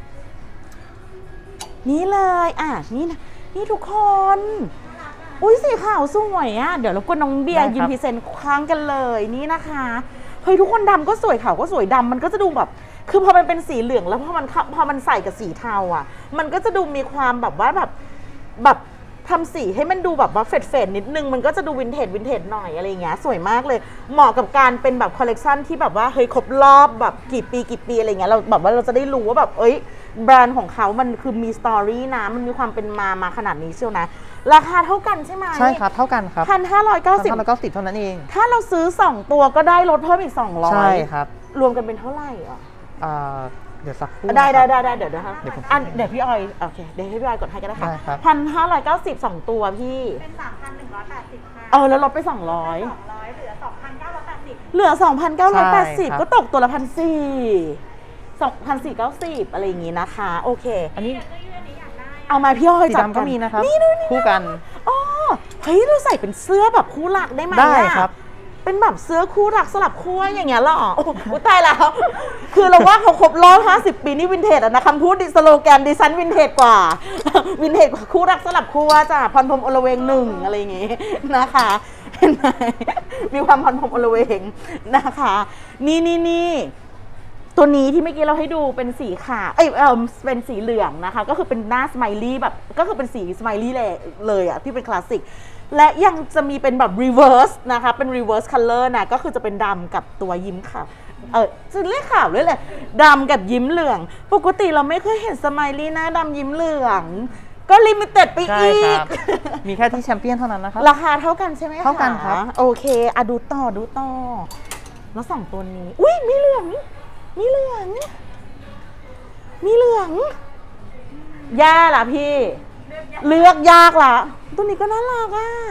นี่เลย อ่ะ นี่นะนี่ทุกคน อุ้ยสีขาวสวยอ่ะ เดี๋ยวเราก็น้องเบียร์ได้ครับยืนพรีเซนต์ค้างกันเลย นี่นะคะ เฮ้ยทุกคนดำก็สวยขาวก็สวยดำมันก็จะดูแบบ คือพอมันเป็นสีเหลืองแล้วพอมันเข้าพอมันใส่กับสีเทาอ่ะ มันก็จะดูมีความแบบว่าแบบแบบทำสีให้มันดูแบบว่าเฟดเฟดๆนิดนึง มันก็จะดูวินเทจวินเทจหน่อยอะไรอย่างเงี้ยสวยมากเลย เหมาะกับการเป็นแบบคอลเลกชันที่แบบว่าเฮ้ยครบรอบแบบกี่ปีกี่ปีอะไรเงี้ยเราแบบว่าเราจะได้รู้ว่าแบบเอ้ยแบรนด์ของเขามันคือมีสตอรี่นะมันมีความเป็นมามาขนาดนี้เชียวนะ ราคาเท่ากันใช่ไหมใช่ครับเท่ากันครับพันห้าร้อยเก้าสิบห้าร้อยเก้าสิบเท่านั้นเองถ้าเราซื้อสองตัวก็ได้ลดเพิ่มอีกสองร้อยใช่ครับรวมกันเป็นเท่าไหร่อ่ะอ่าเดี๋ยวสักครู่ได้ได้นะครับได้ได้เดี๋ยวนะคะเดี๋ยวผมอันเดี๋ยวพี่ออยโอเคเดี๋ยวให้พี่ออยกดให้ก็ได้ค่ะได้ครับพันห้าร้อยเก้าสิบสองตัวพี่เป็น สามพันหนึ่งร้อยแปดสิบ ค่ะเออแล้วลดไปสองร้อยสองร้อยเหลือ สองพันเก้าร้อยแปดสิบเหลือสองพันเก้าร้อยแปดสิบใช่ครับก็ตกตัวละพันสี่สองพันสี่เก้าสิบอะไรอย่างงี้นะคะ โอเคอันนี้เสื้อยืดอันนี้อยากได้อเอามาพี่อ้อยสีจับดำก็มีนะครับนี่ดูนี่คู่กันอ๋อเฮ้ยเราใส่เป็นเสื้อแบบคู่รักได้ไหมได้อะครับเป็นแบบเสื้อคู่รักสลับคู่อย่างเงี้ยเหรอโอ้โหตายแล้ว คือเราว่าเขาครบรอบห้าสิบปีนี่วินเทจอะนะคำพูดดิสโลแกนดิซันวินเทจกว่า วินเทจกว่าคู่รักสลับคู่ว่าจ้ะพรพรหมอลเวงหนึ่งอะไรอย่างงี้นะคะเห็นไหมมีความพรพรหมอลเวงนะคะ นี่นี่นี่ตัวนี้ที่เมื่อกี้เราให้ดูเป็นสีขาวเอ้ยเออเป็นสีเหลืองนะคะ ก็คือเป็นหน้าสไมลี่แบบก็คือเป็นสีสไมลี่เลยเลยอะที่เป็นคลาสสิกและยังจะมีเป็นแบบ reverse นะคะเป็น reverse color นะก็คือจะเป็นดำกับตัวยิ้มขาวเออจะเรียกขาวเลยแหละดำกับยิ้มเหลือง ปกติเราไม่เคยเห็นสไมลี่หน้าดำยิ้มเหลือง ก็ลิมิเต็ดไปใช่อีคกรับ มีแค่ที่แชมเปี้ยนเท่านั้นนะครับราคาเท่ากันใช่ไหมคะเท่ากันครับโอเคอะดูต่อดูต่อแล้วสองตัวนี้ อุ้ยมีเหลือง มีเหลือง มีเหลืองแย่ละพี่ เลือกยากละตัวนี้ก็น่ารักอ่ะ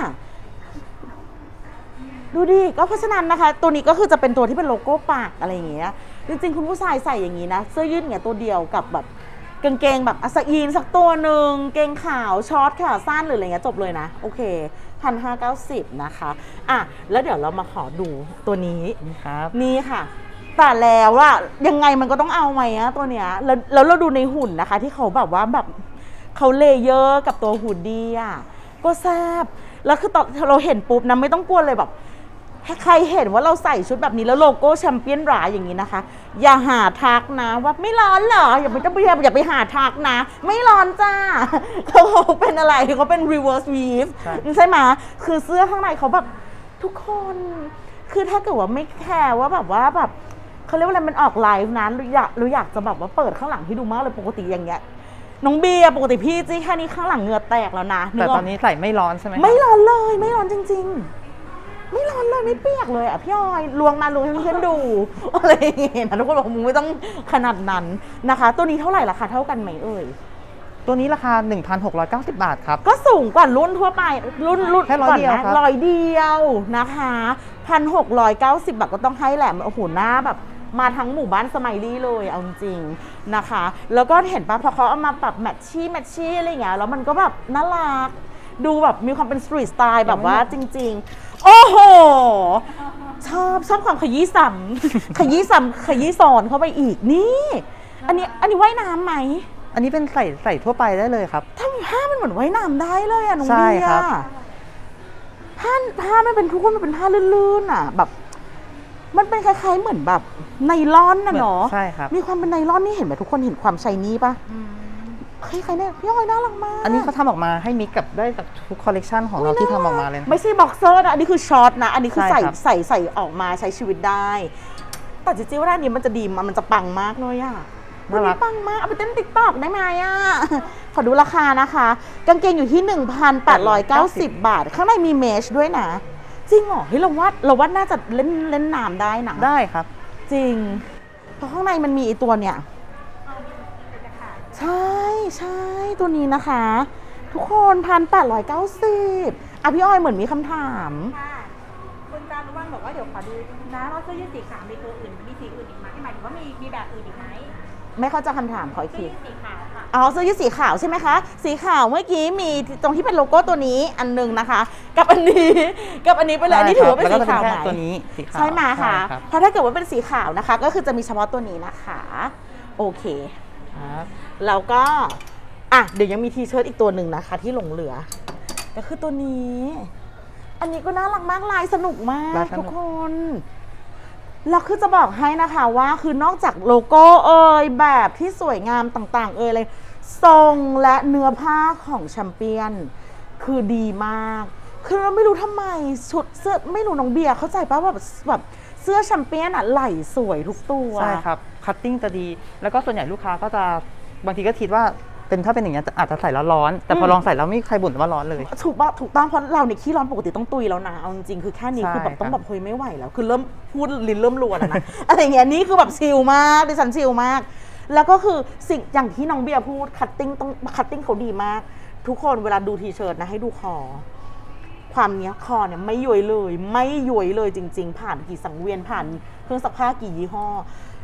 ดูดิ ก็เพราะฉะนั้นนะคะ ตัวนี้ก็คือจะเป็นตัวที่เป็นโลโก้ปากอะไรอย่างเงี้ย จริงๆ คุณผู้ชายใส่อย่างนี้นะ เสื้อยืดเนี่ยตัวเดียวกับแบบกางเกงแบบอัสอีนสักตัวหนึ่งเกงขาวช็อตขาสั้นหรืออะไรเงี้ยจบเลยนะ โอเคพันห้าเก้าสิบนะคะอ่ะแล้วเดี๋ยวเรามาขอดูตัวนี้นี่ครับนี่ค่ะ แต่แล้วว่ายังไงมันก็ต้องเอาไหมอะตัวเนี้ยแล้วแล้วเราดูในหุ่นนะคะ ที่เขาแบบว่าแบบเขาเลเยอร์กับตัวหุ่นดีอะก็แซ่บแล้วคือตอนเราเห็นปุ๊บนะไม่ต้องกลัวเลยแบบใครเห็นว่าเราใส่ชุดแบบนี้แล้วโลโก้แชมเปี้ยนราอย่างนี้นะคะ อย่าหาทักนะว่าไม่ร้อนเหรออย่าไปต้องอย่าอย่าไปหาทักนะ ไม่ร้อนจ้าเขาเป็นอะไรเขาเป็น reverse weave ใช่ใช่ไหมคือเสื้อข้างในเขาแบบทุกคน คือถ้าเกิดว่าไม่แคร์ว่าแบบว่าแบบเขาเรียกว่าอะไรมันออกไลฟ์นั้นเราอยากเราอยากจะแบบว่าเปิดข้างหลังให้ดูมากเลยปกติอย่างเงี้ยน้องเบียร์ปกติพี่จี้แค่นี้ข้างหลังเหงื่อแตกแล้วนะแต่ตอนนี้ใส่ไม่ร้อนใช่ไหมครับไม่ร้อนเลยไม่ร้อนจริง ๆ ไม่ร้อนเลยไม่เปียกเลยอ่ะพี่ออยลวงมาลวงให้เพื่อนดูอะไรอย่างเงี้ยนะทุกคนบอกมึงไม่ต้องขนาดนั้นนะคะ ตัวนี้เท่าไหร่ราคาเท่ากันไหมเอ่ยตัวนี้ราคา หนึ่งพันหกร้อยเก้าสิบ บาทครับก็สูงกว่ารุ่นทั่วไปรุ่นรุ่นแค่ร้อยเดียวครับร้อยเดียวนะคะพันหกร้อยเก้าสิบบาทก็ต้องให้แหละโอ้โหหน้าแบบมาทั้งหมู่บ้านสมัยลี่เลยเอาจริงๆนะคะ แล้วก็เห็นปะพอเขาเอามาแบบแมทชี่แมทชี่อะไรอย่างเงี้ยแล้วมันก็แบบน่ารักดูแบบมีความเป็นสตรีทสไตล์แบบว่าจริง ๆ โอ้โห ชอบชอบความขยี้ซ้ำ ขยี้ซ้ำขยี้ซ้อนเข้าไปอีกนี่ อันนี้อันนี้ว่ายน้ำไหมอันนี้เป็นใส่ใส่ทั่วไปได้เลยครับทำผ้ามันเหมือนว่ายน้ำได้เลยอะน้องใช่เบียครับร์ผ้าผ้ามันเป็นทุกคนมันเป็นผ้าลื่นๆอะแบบ มันเป็นคล้ายๆเหมือนแบบไนลอนน่ะเนาะใช่ครับมีความเป็นไนลอนนี่เห็นไหมทุกคนเห็นความชายนี่ปะคล้ายๆเนี่ยพี่อ้อยน่ารักมากอันนี้เขาทำออกมาให้มิกกับได้จากทุกคอลเลกชันของเราที่ทำออกมาเลยนะไม่ใช่บ็อกเซอร์นะอันนี้คือช็อตนะ อันนี้คือใช่ใส่ครับใส่ใส่ออกมาใช้ชีวิตได้ แต่จริงๆว่าด้านนี้มันจะดีมันมันจะปังมากเลยอะน่ารักปังมากเอาไปเต้นติ๊กต็อกได้ไหมอะขอดูราคานะคะ กางเกงอยู่ที่ หนึ่งพันแปดร้อยเก้าสิบ บาท ข้างในมีเมชด้วยนะ จริงเหรอเฮ้ยเราว่าเราว่าน่าจะเล่นเล่นน้ำได้นะได้ครับจริง เพราะข้างในมันมีไอตัวเนี่ย ใช่ใช่ตัวนี้นะคะ ทุกคนพันแปดร้อยเก้าสิบอ่ะพี่อ้อยเหมือนมีคำถามค่ะคุณจารุวรรณบอกว่าเดี๋ยวขอดูนะว่าเสื้อยืดสีขาวมีตัวอื่นมีสีอื่นอีกไหมหมายถึงว่ามีมีแบบอื่นอีกไหมไม่เข้าใจคำถามขออีกเสื้อทียืดสีขาวค่ะอ๋อเสื้อยืดสีขาวใช่ไหมคะ สีขาวเมื่อกี้มีตรงที่เป็นโลโก้ตัวนี้อันหนึงนะคะ กับอันนี้ กับอันนี้ไปเลยอันนี้ถือว่าเป็นแล้วสีก็จะขาวแค่ไหมตัวนี้สีขาวใช่ไหมคะรับเพราะถ้าเกิดว่าเป็นสีขาวนะคะ ก็คือจะมีเฉพาะตัวนี้นะคะ โอเคครับแล้วก็อ่ะเดี๋ยวยังมีทีเชิ้ตอีกตัวหนึ่งนะคะ ที่หลงเหลือ ก็คือตัวนี้ อันนี้ก็น่ารักมากลายสนุกมากลายสนุกทุกคนแล้วคือจะบอกให้นะคะว่าคือนอกจากโลโก้เอ่ยแบบที่สวยงามต่างๆ เอ่ยเลยทรงและเนื้อผ้าของแชมเปี้ยน คือดีมาก คือเราไม่รู้ทำไมชุดเสื้อไม่รู้น้องเบียร์เข้าใจป่ะว่าแบบแบบเสื้อแชมเปี้ยนอะไหล่สวยทุกตัวใช่ครับ คัตติ้งจะดี แล้วก็ส่วนใหญ่ลูกค้าก็จะบางทีก็คิดว่าเป็นถ้าเป็นอย่างนี้ยจะอาจจะใส่แล้วร้อน แต่พอลองใส่แล้วไม่มีใครบ่นว่าร้อนเลยถูกป่ะถูกต้องเพราะเราเนี่ยขี้ร้อนปกติต้องตุยแล้วนะเอาจริงๆคือแค่นี้ใช่คือแบบต้องครับแบบเฮ้ยไม่ไหวแล้ว คือเริ่มพูดลิ้นเริ่มรัวแล้วนะ อะไรอย่างเงี้ยนี่คือแบบชิลมากดิฉันชิลมาก แล้วก็คือสิ่งอย่างที่น้องเบียร์พูดคัตติ้งต้องคัตติ้งเขาดีมาก ทุกคนเวลาดูทีเชิร์ตนะให้ดูคอ ความเนี้ยคอเนี่ยไม่ย้วยเลย ไม่ย้วยเลยจริง ๆ ผ่านกี่สังเวียนผ่านเครื่องซักผ้ากี่ยี่ห้อ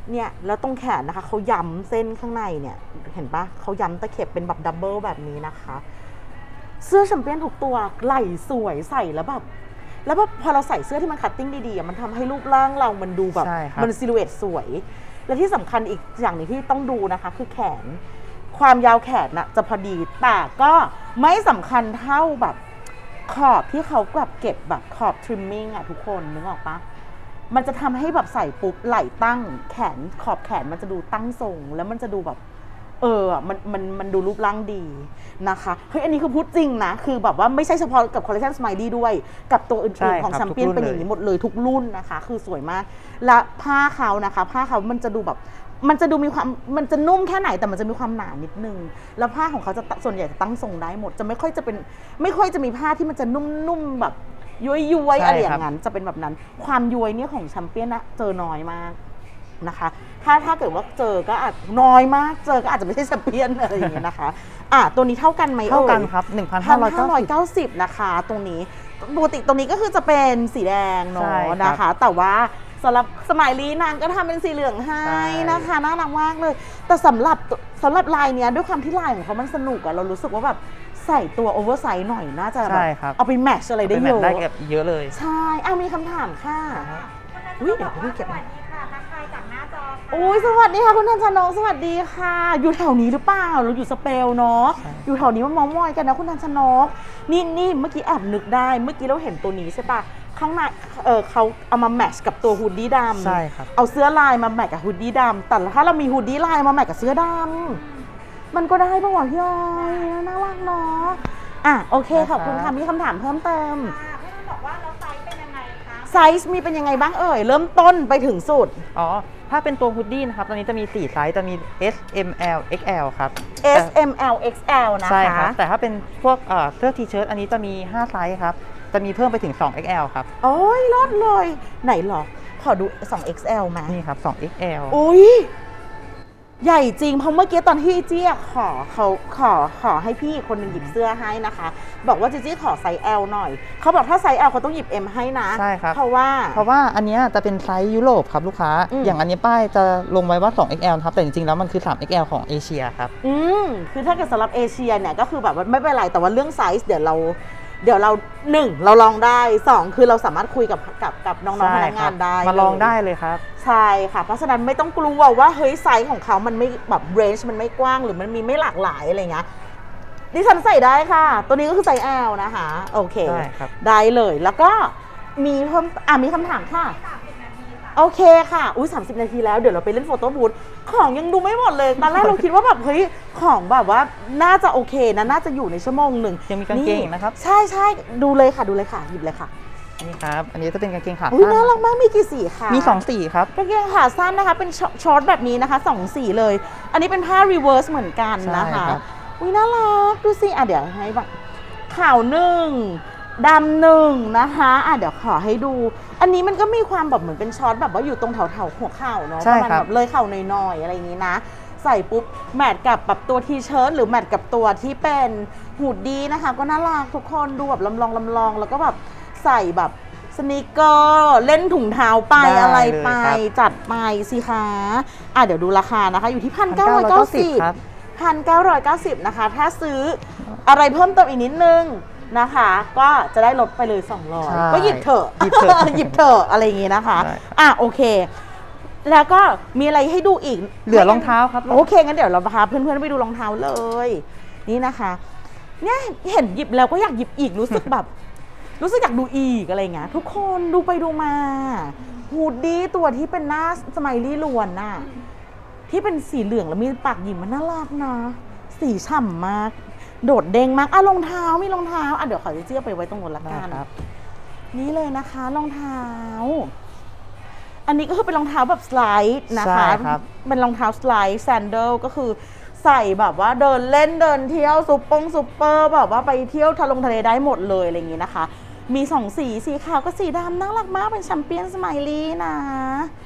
เนี่ยแล้วตรงแขนนะคะเขาย้ำเส้นข้างในเนี่ยเห็นปะเขาย้ำตะเข็บเป็นแบบดับเบิลแบบนี้นะคะเสื้อแชมเปี้ยนทุกตัวไหล่สวยใส่แล้วแบบแล้วแบบพอเราใส่เสื้อที่มันคัตติ้งดีๆมันทำให้รูปร่างเรามันดูแบบมันซิลูเอตสวยและที่สำคัญอีกอย่างหนึ่งที่ต้องดูนะคะคือแขนความยาวแขนน่ะจะพอดีแต่ก็ไม่สำคัญเท่าแบบขอบที่เขาแบบเก็บแบบขอบทริมมิ่งอะทุกคนนึกออกปะมันจะทำให้แบบใส่ปุ๊บไหล่ตั้งแขนขอบแขนมันจะดูตั้งทรงแล้วมันจะดูแบบเออมันมันมันดูรูปร่างดีนะคะเฮ้ยอันนี้คือพูดจริงนะคือแบบว่าไม่ใช่เฉพาะกับคอลเลคชันสไมลี่ด้วยกับตัวอื่นๆของแชมเปี้ยนเป็นอย่างนี้หมดเลยทุกรุ่นนะคะคือสวยมากและผ้าเขานะคะผ้าเขามันจะดูแบบมันจะดูมีความมันจะนุ่มแค่ไหนแต่มันจะมีความหนานิดนึงแล้วผ้าของเขาจะส่วนใหญ่จะตั้งทรงได้หมดจะไม่ค่อยจะเป็นไม่ค่อยจะมีผ้าที่มันจะนุ่มๆแบบย้วยๆอะไรอย่างนั้นจะเป็นแบบนั้นความย้วยเนี่ยของแชมเปี้ยนนะเจอน้อยมากนะคะถ้าถ้าเกิดว่าเจอก็อาจน้อยมากเจอก็อาจจะไม่ใช่แชมเปี้ยนอะไรอย่างเงี้ยนะคะอ่ะตัวนี้เท่ากันไหมเอ่ยเท่ากันครับ หนึ่งพันห้าร้อยเก้าสิบนะคะตรงนี้ปกติตรงนี้ก็คือจะเป็นสีแดงเนาะนะคะแต่ว่าสำหรับสมัยลีนางก็ทำเป็นสีเหลืองให้นะคะน่ารักมากเลยแต่สำหรับสำหรับลายเนี้ยด้วยความที่ลายของเขามันสนุกอะเรารู้สึกว่าแบบใส่ตัวโอเวอร์ไซส์หน่อยน่าจะแบบเอาไปแมทช์อะไรได้เยอะได้เยอะเลยใช่เอามีคำถามค่ะอุ้ยเดี๋ยวพี่เก็บสวัสดีค่ะทักทายจากหน้าจอค่ะอุ้ยสวัสดีค่ะคุณทันชนกสวัสดีค่ะอยู่แถวนี้หรือเปล่าเราอยู่สเปลเนาะอยู่แถวนี้มันมองมอยกันนะคุณทันชนกนี่นี่เมื่อกี้แอบนึกได้เมื่อกี้เราเห็นตัวนี้ใช่ปะข้างในเออเขาเอามาแมทช์กับตัวฮูดดี้ดำใช่ครับเอาเสื้อลายมาแมทช์กับฮูดดี้ดำแต่ถ้าเรามีฮูดดี้ลายมาแมทช์กับเสื้อดำมันก็ได้ปะวะพี่ออยน่ารักเนาะอ่ะโอเคขอบคุณค่ะมีคำถามเพิ่มเติมค่ะพี่ต้องบอกว่าแล้วไซส์เป็นยังไงคะไซส์มีเป็นยังไงบ้างเอ่ยเริ่มต้นไปถึงสุดอ๋อถ้าเป็นตัวฮูดดี้นะครับตอนนี้จะมีสี่ไซส์จะมี S M L X L ครับ S M L X L นะคะใช่ครับแต่ถ้าเป็นพวกเสื้อทีเชิ้ตอันนี้จะมีห้าไซส์ครับจะมีเพิ่มไปถึงสอง X L ครับโอ้ยลดเลยไหนหรอขอดูสอง X L มานี่ครับสอง X L อุ้ยใหญ่จริงเพราะเมื่อกี้ตอนที่เจี๊ยขอเขาขอขอให้พี่คนหนึ่งหยิบเสื้อให้นะคะบอกว่าจีจี้ขอไซส์ L หน่อยเขาบอกถ้าไซส์ L เขาต้องหยิบ M ให้นะใช่ครับเพราะว่าเพราะว่าอันนี้จะเป็นไซส์ยุโรปครับลูกค้าออย่างอันนี้ป้ายจะลงไว้ว่าสอง X L ครับแต่จริงๆแล้วมันคือสาม X L ของเอเชียครับอืมคือถ้าเกิดสำหรับเอเชียเนี่ยก็คือแบบว่าไม่เป็นไรแต่ว่าเรื่องไซส์เดี๋ยวเราเดี๋ยวเราหนึ่งเราลองได้สองคือเราสามารถคุยกับกับกับน้องๆพนักงานได้มาลองได้เลยครับใช่ค่ะเพราะฉะนั้นไม่ต้องกลัวว่าเฮ้ยไซส์ของเขามันไม่แบบเรนจ์มันไม่กว้างหรือมันมีไม่หลากหลายอะไรเงี้ยดิฉันใส่ได้ค่ะตัวนี้ก็คือไซส์ L นะคะโอเคได้ครับได้เลยแล้วก็มีเพิ่มอ่ะมีคำถามค่ะโอเคค่ะอุ้ยสามสิบนาทีแล้วเดี๋ยวเราไปเล่นโฟโต้บูธของยังดูไม่หมดเลยตอนแรกเราคิดว่าแบบเฮ้ยของแบบว่าน่าจะโอเคนะน่าจะอยู่ในชั่วโมงหนึ่งยังมีกางเกงนะครับใช่ใช่ดูเลยค่ะดูเลยค่ะหยิบเลยค่ะนี่ครับอันนี้จะเป็นกางเกงขาสั้นน่ารักมากมีกี่สีคะมีสองสีครับกางเกงขาสั้นนะคะเป็นช็อตแบบนี้นะคะสองสีเลยอันนี้เป็นผ้ารีเวิร์สเหมือนกันนะคะอุ้ยน่ารักดูสิอ่ะเดี๋ยวให้บ้างขาวหนึ่งดำหนึ่งนะคะอ่ะเดี๋ยวขอให้ดูอันนี้มันก็มีความแบบเหมือนเป็นช็อตแบบว่าอยู่ตรงแถวแถวหัวเข่าเนาะประมาณแบบเลยเข่าหน่อยๆอะไรอย่างนี้นะใส่ปุ๊บแมทกับแบบตัวทีเชิ้ตหรือแมทกับตัวที่เป็นฮูดดี้นะคะก็น่ารักทุกคนดูแบบลำลองลำลองแล้วก็แบบใส่แบบสนิเกอร์เล่นถุงเท้าไปอะไรไปจัดไปสิคะอ่ะเดี๋ยวดูราคานะคะอยู่ที่พันเก้าร้อยเก้าสิบพันเก้าร้อยเก้าสิบนะคะถ้าซื้ออะไรเพิ่มเติมอีกนิดนึงนะคะก็จะได้ลดไปเลยสองร้อยก็หยิบเถอะหยิบเถอะหยิบเถอะอะไรอย่างงี้นะคะอ่ะโอเคแล้วก็มีอะไรให้ดูอีกเหลือรองเท้าครับโอเคงั้นเดี๋ยวเราพาเพื่อนๆไปดูรองเท้าเลยนี่นะคะเนี่ยเห็นหยิบแล้วก็อยากหยิบอีกรู้สึกแบบรู้สึกอยากดูอีกอะไรเงี้ยทุกคนดูไปดูมาฮูดดี้ตัวที่เป็นหน้าสไมลี่ล้วนน่ะที่เป็นสีเหลืองแล้วมีปากหยิบมันน่ารักนะสีฉ่ำมากโดดเด้งมากอ่ะรองเท้ามีรองเท้าอ่ะเดี๋ยวขอจะเจี้ยไปไว้ตรงนู้นละกันนี่เลยนะคะรองเท้าอันนี้ก็คือเป็นรองเท้าแบบสไลด์นะคะเป็นรองเท้าสไลด์แซนเดิลก็คือใส่แบบว่าเดินเล่นเดินเที่ยวซุปปงซุปเปอร์แบบว่าไปเที่ยวทะลงทะเลได้หมดเลยอะไรอย่างนี้นะคะมีสองสีสีขาวกับสีดำน่ารักมากเป็นแชมเปี้ยนสไมลี่นะ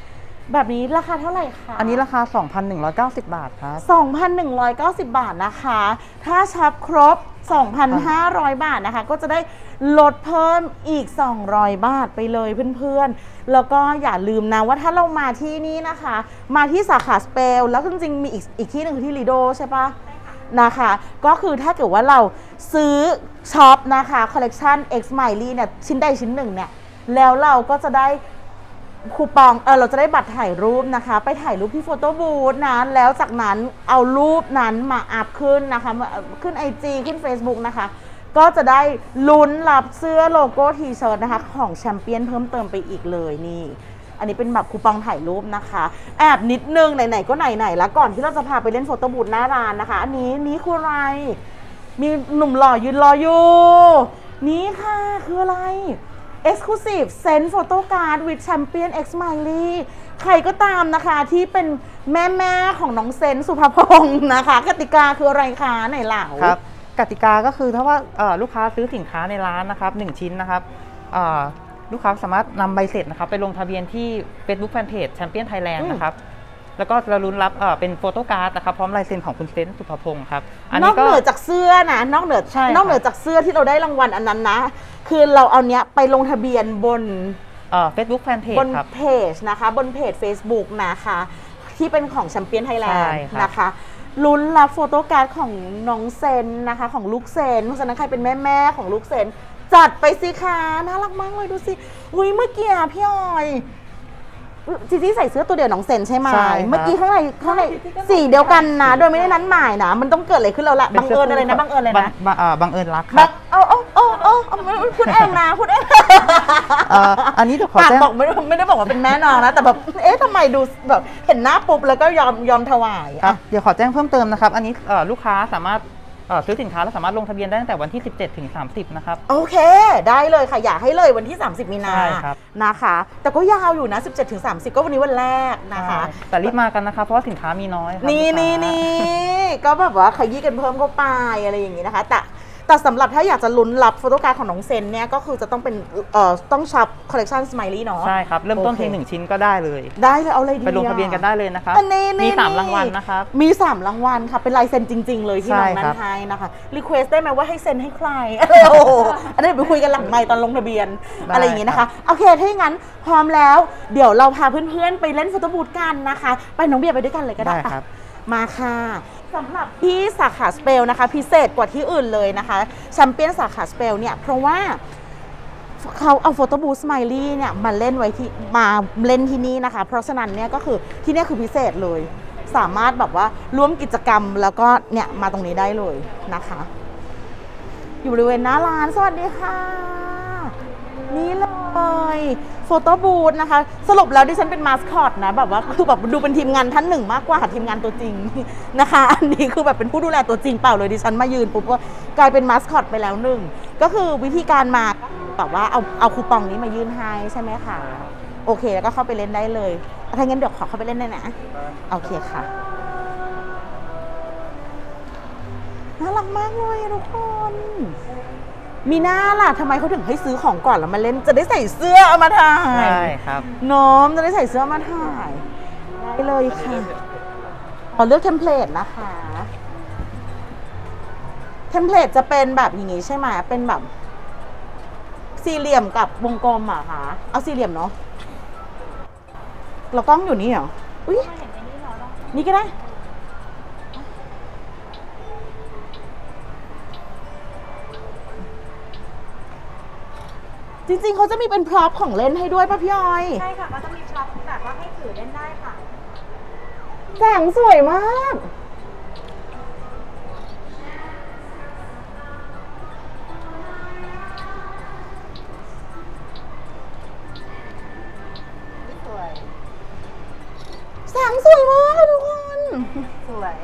แบบนี้ราคาเท่าไหร่คะอันนี้ราคา สองพันหนึ่งร้อยเก้าสิบ บาทครับสองพันหนึ่งร้อยเก้าสิบ บาทนะคะ ถ้าช็อปครบ สองพันห้าร้อย บาทนะคะ ก็จะได้ลดเพิ่มอีก สองร้อย บาทไปเลยเพื่อนๆ แล้วก็อย่าลืมนะว่าถ้าเรามาที่นี่นะคะ มาที่สาขาสเปลแล้วจริงๆมีอีกอีกที่หนึ่งคือที่ลีโดใช่ปะนะคะ ก็คือถ้าเกิดว่าเราซื้อช็อปนะคะคอลเลกชัน X Smiley เนี่ยชิ้นใดชิ้นหนึ่งเนี่ยแล้วเราก็จะได้คูปองเออเราจะได้บัตรถ่ายรูปนะคะไปถ่ายรูปที่โฟโต้บูธนะแล้วจากนั้นเอารูปนั้นมาอัพขึ้นนะคะมาขึ้น ไอ จี ขึ้น Facebook นะคะก็จะได้ลุ้นรับเสื้อโลโก้ทีเชิร์ตนะคะของแชมเปี้ยนเพิ่มเติมไปอีกเลยนี่อันนี้เป็นแบบคูปองถ่ายรูปนะคะแอบนิดนึงไหนๆก็ไหนๆแล้วก่อนที่เราจะพาไปเล่นโฟโต้บูธหน้าร้านนะคะอันนี้นี่คืออะไรมีหนุ่มหล่อยืนรออยู่นี่ค่ะคืออะไรExclusive Send Photo Card with Champion X Smiley ใครก็ตามนะคะที่เป็นแม่แม่ของน้องเซนสุภพงศ์นะคะกติกาคืออะไรคะไหนเหล่าครับกติกาก็คือถ้าว่าลูกค้าซื้อสินค้าในร้านนะครับหนึ่งชิ้นนะครับลูกค้าสามารถนำใบเสร็จนะครับไปลงทะเบียนที่ Facebook Fanpage Champion Thailand นะครับแล้วก็จะลุ้นรับเป็นโฟโต้การ์ดนะครับพร้อมลายเซ็นของคุณเซนสุภพงศ์ครับนอกเหนือจากเสื้อนะนอกเหนือนอกเหนือจากเสื้อที่เราได้รางวัลอันนั้นนะคือเราเอาเนี้ยไปลงทะเบียนบนเฟซบุ๊กแฟนเพจบนเพจนะคะบนเพจ Facebook นะคะที่เป็นของแชมเปี้ยนไทยแลนด์นะคะลุ้นรับโฟโต้การ์ดของน้องเซนนะคะของลูกเซนเพราะฉะนั้นใครเป็นแม่แม่ของลูกเซนจัดไปสิคะน่ารักมากเลยดูสิอุ้ยเมื่อกี้พี่ออยจีจี้ใส่เสื้อตัวเดียวน้องเซนใช่ไหมเมื่อกี้ข้างในข้างในสีเดียวกันนะโดยไม่ได้นัดหมายนะมันต้องเกิดอะไรขึ้นเราละบังเอิญอะไรนะบังเอิญอะไรนะบังเอิญรักครับเอาเอาเอาเอาพูดเองนะพูดเองอันนี้เดี๋ยวขอแจ้งบอกไม่ไม่ได้บอกว่าเป็นแม่น้องนะแต่แบบเอ๊ะทำไมดูแบบเห็นหน้าปุ๊บแล้วก็ยอมยอมถวายอ่ะเดี๋ยวขอแจ้งเพิ่มเติมนะครับอันนี้ลูกค้าสามารถซื้อสินค้าแล้วสามารถลงทะเบียนได้ตั้งแต่วันที่สิบเจ็ดถึงสามสิบนะครับโอเคได้เลยค่ะอยากให้เลยวันที่สามสิบมีนานะคะแต่ก็ยาวอยู่นะสิบเจ็ดถึงสามสิบก็วันนี้วันแรกนะคะแต่รีบมากันนะคะเพราะว่าสินค้ามีน้อยนี่นี่นี่ก็แบบว่าขยี้กันเพิ่มเข้าไปอะไรอย่างนี้นะคะแต่แต่สำหรับถ้าอยากจะลุ้นรับโฟโต้การ์ดของน้องเซนเนี่ยก็คือจะต้องเป็นเอ่อต้องช็อปคอลเลกชันสไมลี่เนาะใช่ครับเริ่มต้นเพียงหนึ่งชิ้นก็ได้เลยได้เลยเอาเลยดีไปลงทะเบียนกันได้เลยนะครับมีสามรางวัลนะครับมีสามรางวัลค่ะเป็นลายเซ็นจริงๆเลยที่น้องนั้นให้นะคะรีเควสได้ไหมว่าให้เซ็นให้ใครโอ้โหอันนี้ไปคุยกันหลังไมค์ตอนลงทะเบียนอะไรอย่างงี้นะคะโอเคถ้าอย่างนั้นพร้อมแล้วเดี๋ยวเราพาเพื่อนๆไปเล่นโฟโต้บูธกันนะคะไปน้องเบียร์ไปด้วยกันเลยก็ได้ครับมาค่ะสำหรับที่สาขาสเปลนะคะพิเศษกว่าที่อื่นเลยนะคะแชมเปี้ยนสาขาสเปลเนี่ยเพราะว่าเขาเอาโฟโต้บูธสไมลี่เนี่ยมาเล่นไว้ที่มาเล่นที่นี่นะคะเพราะฉะนั้นเนี่ยก็คือที่นี่คือพิเศษเลยสามารถแบบว่าร่วมกิจกรรมแล้วก็เนี่ยมาตรงนี้ได้เลยนะคะอยู่บริเวณหน้าร้านสวัสดีค่ะนี่เลยโฟโต้บูธนะคะสรุปแล้วดิฉันเป็นมาสคอตนะแบบว่าคือแบบดูเป็นทีมงานท่านหนึ่งมากกว่าทีมงานตัวจริงนะคะอันนี้คือแบบเป็นผู้ดูแลตัวจริงเปล่าเลยดิฉันมายืนปุ๊บก็กลายเป็นมาสคอตไปแล้วหนึ่งก็คือวิธีการมาแบบว่าเอาเอาคูปองนี้มายื่นให้ใช่ไหมคะโอเคแล้วก็เข้าไปเล่นได้เลยถ้างั้นเดี๋ยวขอเข้าไปเล่นได้นะโอเคค่ะน่ารักมากเลยทุกคนมีหน้าล่ะทำไมเขาถึงให้ซื้อของก่อนแล้วมาเล่นจะได้ใส่เสื้อเอามาถ่ายใช่ครับน้องจะได้ใส่เสื้อมาถ่ายได้เลยค่ะขอเลือกเทมเพลตนะคะเทมเพลตจะเป็นแบบอย่างงี้ใช่ไหมเป็นแบบสี่เหลี่ยมกับวงกลมอะค่ะเอาสี่เหลี่ยมเนาะเรากล้องอยู่นี่เหรออุ้ยนี่ก็ได้จริงๆเขาจะมีเป็นพร็อพของเล่นให้ด้วยป่ะพี่ออยใช่ค่ะเขาจะมีพร็อพแบบว่าให้ถือเล่นได้ค่ะแสงสวยมากสวยแสงสวยมากทุกคนสวย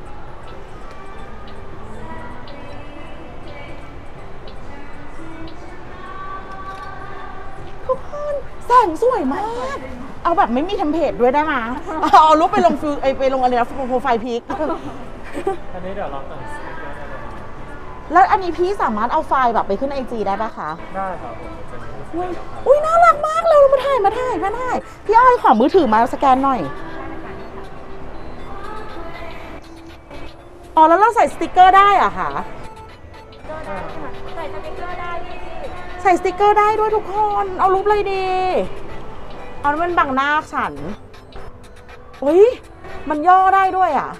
ทุกคนแสงสวยมากเอาแบบไม่มีเทมเพลตด้วยได้ไหมเอารูปไปลงฟิลไอไปลงอะไรนะโปรไฟล์พิกอันนี้เดี๋ยวเราแต่งสติ๊กเกอร์ได้เลยแล้วอันนี้พี่สามารถเอาไฟล์แบบไปขึ้นไอจีได้ปะคะได้ครับผมเป็นอุ้ยอุ้ยน่ารักมากเลยเรามาถ่ายมาถ่ายมาถ่ายพี่อ้อยขอมือถือมาสแกนหน่อยอ๋อแล้วเราใส่สติกเกอร์ได้อะค่ะใส่สติ๊กเกอร์ได้พี่ใส่สติกเกอร์ได้ด้วยทุกคนเอารูปเลยดีเอาแล้วมันบังหน้าฉันอุ้ยมันย่อได้ด้วยอะ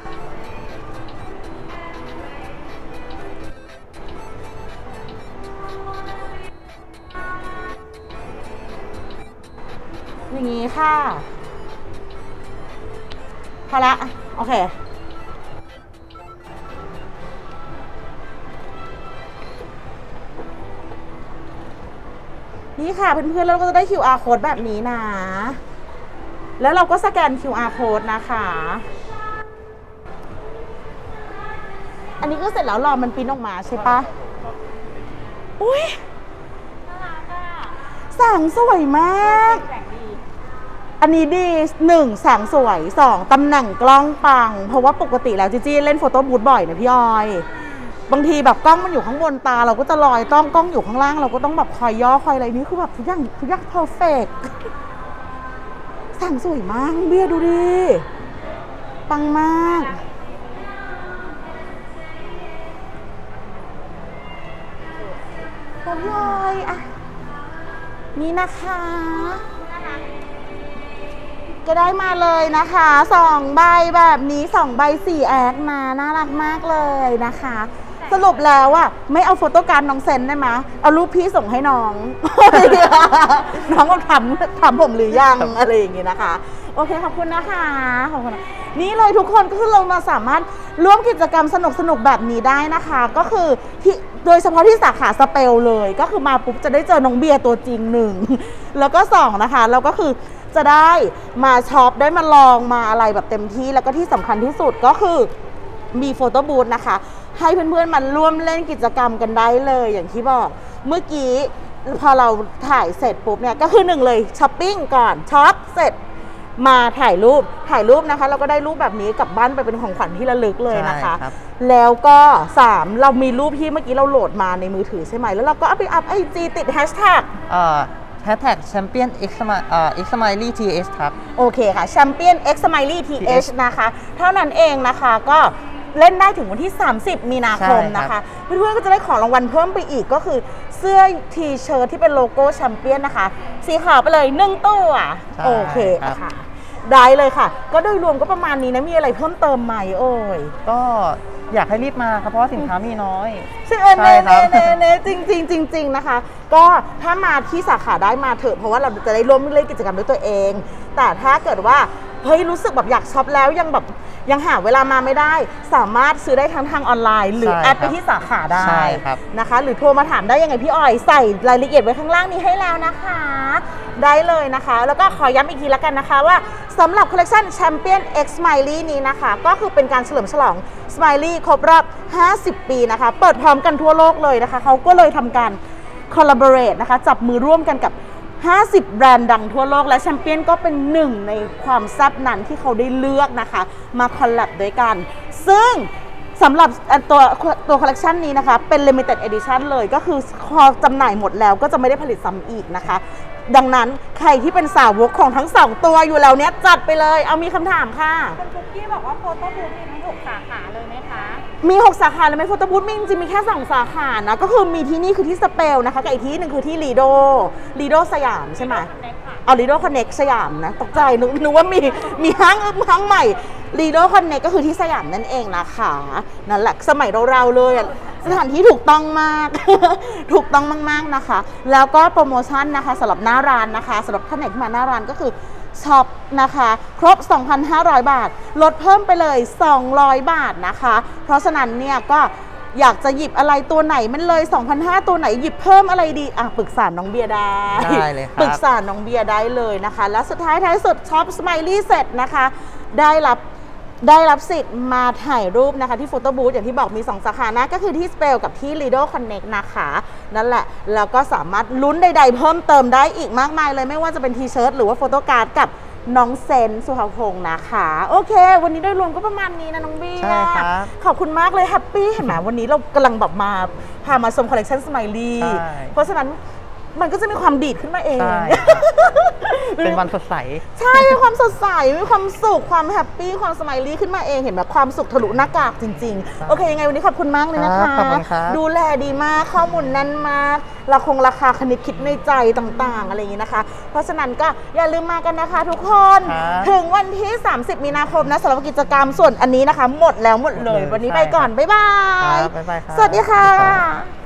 อย่างนี้ค่ะพอละโอเคนี่ค่ะเพื่อนๆเราก็จะได้ คิว อาร์ code แบบนี้นะแล้วเราก็สแกน คิว อาร์ code นะคะ อันนี้ก็เสร็จแล้วรอมันปริ้นออกมาใช่ปะอุ้ยน่ารักอ่ะแสงสวยมากแสงดีอันนี้ดีหนึ่งแสงสวยสองตำแหน่งกล้องปัง เพราะว่าปกติแล้วจีจี้เล่นโฟโต้บูธบ่อยนะพี่ออย บางทีแบบกล้องมันอยู่ข้างบนตาเราก็จะลอยต้องกล้องอยู่ข้างล่างเราก็ต้องแบบคอยย่อคอยอะไรนี่คือแบบทุกอย่างทุกอย่างเพอร์เฟกต์แสงสวยมากเบียร์ดูดิปังมากผมพี่ออยอ่ะนี่นะคะก็ได้มาเลยนะคะสองใบแบบนี้สองใบสี่แอคมาน่ารักมากเลยนะคะ สรุปแล้วอะไม่เอาโฟโต้การ์ดน้องเซนได้ไหมเอารูปพี่ส่งให้น้อง น้องก็ถามถามผมหรือยังอะไรอย่างงี้นะคะ โอเคขอบคุณนะคะขอบคุณนะนี่เลยทุกคนก็คือเรามาสามารถร่วมกิจกรรมสนุกสนุกแบบนี้ได้นะคะ ก็คือที่โดยเฉพาะที่สาขาสเปลเลยก็คือมาปุ๊บจะได้เจอน้องเบียร์ตัวจริงหนึ่ง แล้วก็สองนะคะแล้วก็คือจะได้มาช็อปได้มาลองมาอะไรแบบเต็มที่แล้วก็ที่สำคัญที่สุดก็คือมีโฟโต้บูธนะคะให้เพื่อนๆมันร่วมเล่นกิจกรรมกันได้เลยอย่างที่บอกเมื่อกี้พอเราถ่ายเสร็จปุ๊บเนี่ยก็คือหนึ่งเลยช้อปปิ้งก่อนช็อปเสร็จมาถ่ายรูปถ่ายรูปนะคะเราก็ได้รูปแบบนี้กลับบ้านไปเป็นของขวัญที่ระลึกเลยนะคะแล้วก็สามเรามีรูปที่เมื่อกี้เราโหลดมาในมือถือใช่ไหมแล้วเราก็เอาไปอัพไอจีติดแฮชแท็กแฮชแท็กแชมเปี้ยน X Smiley ที เอช ครับโอเคค่ะ Champion X Smiley ที เอช นะคะเท่านั้นเองนะคะก็เล่นได้ถึงวันที่ สามสิบ มีนาคมนะคะเพื่อนๆก็จะได้ของรางวัลเพิ่มไปอีกก็คือเสื้อทีเชิ้ตที่เป็นโลโก้แชมเปี้ยนนะคะสีขาวไปเลยหนึ่งตัวโอเคค่ะได้เลยค่ะก็โดยรวมก็ประมาณนี้นะมีอะไรเพิ่มเติมไหมโอ้ยก็อยากให้รีบมาครับเพราะว่าสินค้ามีน้อยใช่เน่เน่เน่เน่จริงจริงจริงจริงนะคะก็ถ้ามาที่สาขาได้มาเถอะเพราะว่าเราจะได้ร่วมเล่นกิจกรรมด้วยตัวเอง แต่ถ้าเกิดว่าเฮ้ยรู้สึกแบบอยากช็อปแล้วยังแบบยังหาเวลามาไม่ได้สามารถซื้อได้ทั้งทางออนไลน์หรือแอดไปที่สาขาได้นะคะหรือโทรมาถามได้ยังไงพี่ออยใส่รายละเอียดไว้ข้างล่างนี้ให้แล้วนะคะได้เลยนะคะแล้วก็ขอย้ำอีกทีแล้วกันนะคะว่าสำหรับคอลเลคชัน Champion X Smiley นี้นะคะก็คือเป็นการเฉลิมฉลอง Smiley ครบรอบห้าสิบปีนะคะเปิดพร้อมกันทั่วโลกเลยนะคะเขาก็เลยทำการ collaborate นะคะจับมือร่วมกันกับห้าสิบแบรนด์ดังทั่วโลกและแชมเปี้ยนก็เป็นหนึ่งในความแซ่บนั้นที่เขาได้เลือกนะคะมาคอลแลบด้วยกันซึ่งสำหรับตัวตัวคอลเลคชันนี้นะคะเป็น limited edition เลยก็คือพอจำหน่ายหมดแล้วก็จะไม่ได้ผลิตซ้ำอีกนะคะดังนั้นใครที่เป็นสาวกของทั้งสองตัวอยู่แล้วเนี้ยจัดไปเลยเอามีคำถามค่ะคุณคุกกี้บอกว่าโฟโต้บูธมีทั้งหกสาขาเลยไหมคะมีหกสาขาเลยไหมโฟโต้บูธมีจริงๆมีแค่สองสาขานะก็คือมีที่นี่คือที่สเปลนะคะกับอีกที่หนึ่งคือที่ลีโดลีโดสยามใช่ไหมเอาลีโดคอนเน็กสยามนะตกใจนึกนึกว่ามีมีห้างห้างใหม่ลีโดคอนเน็กก็คือที่สยามนั่นเองนะคะนั่นแหละสมัยเราๆเลยสถานที่ถูกต้องมาก ถูกต้องมากๆนะคะแล้วก็โปรโมชั่นนะคะสำหรับหน้าร้านนะคะสำหรับท่านไหนที่มาหน้าร้านก็คือช็อปนะคะครบ สองพันห้าร้อย บาทลดเพิ่มไปเลยสองร้อยบาทนะคะเพราะฉะนั้นเนี่ยก็อยากจะหยิบอะไรตัวไหนมันเลย สองพันห้าร้อย ตัวไหนหยิบเพิ่มอะไรดีอ่ะปรึกษาน้องเบียร์ได้ได้เลยครับปรึกษาน้องเบียร์ได้เลยนะคะและสุดท้ายท้ายสุดช็อปสไมลี่เสร็จนะคะได้รับได้รับสิทธิ์มาถ่ายรูปนะคะที่โฟโต้บูธอย่างที่บอกมีสองสาขานะก็คือที่สเปลกับที่ Lido Connect นะคะนั่นแหละแล้วก็สามารถลุ้นใดๆเพิ่มเติมได้อีกมากมายเลยไม่ว่าจะเป็นทีเชิ้ตหรือว่าโฟโต้การ์ดกับน้องเซนสุภพงศ์นะคะโอเควันนี้โดยรวมก็ประมาณนี้นะน้องเบียร์ใช่ครับขอบคุณมากเลยแฮปปี้เห็นไหมวันนี้เรากำลังแบบมาพามาชมคอลเลคชันสไมลี่เพราะฉะนั้นมันก็จะมีความดีดขึ้นมาเองใช่เป็นวันสดใสใช่มีความสดใสมีความสุขความแฮปปี้ความสไมลี่ขึ้นมาเองเห็นแบบความสุขทะลุหน้ากากจริงๆโอเคยังไงวันนี้ขอบคุณมากเลยนะคะขอบคุณครับดูแลดีมากข้อมูลแน่นมากราคงราคาคณิตคิดในใจต่างๆอะไรอย่างนี้นะคะ เพราะฉะนั้นก็อย่าลืมมากันนะคะทุกคน ถึงวันที่ สามสิบ มีนาคมนะสำหรับกิจกรรมส่วนอันนี้นะคะ หมดแล้วหมดเลย วันนี้ไปก่อน บ๊ายบายครับบ๊ายบายครับสวัสดีค่ะ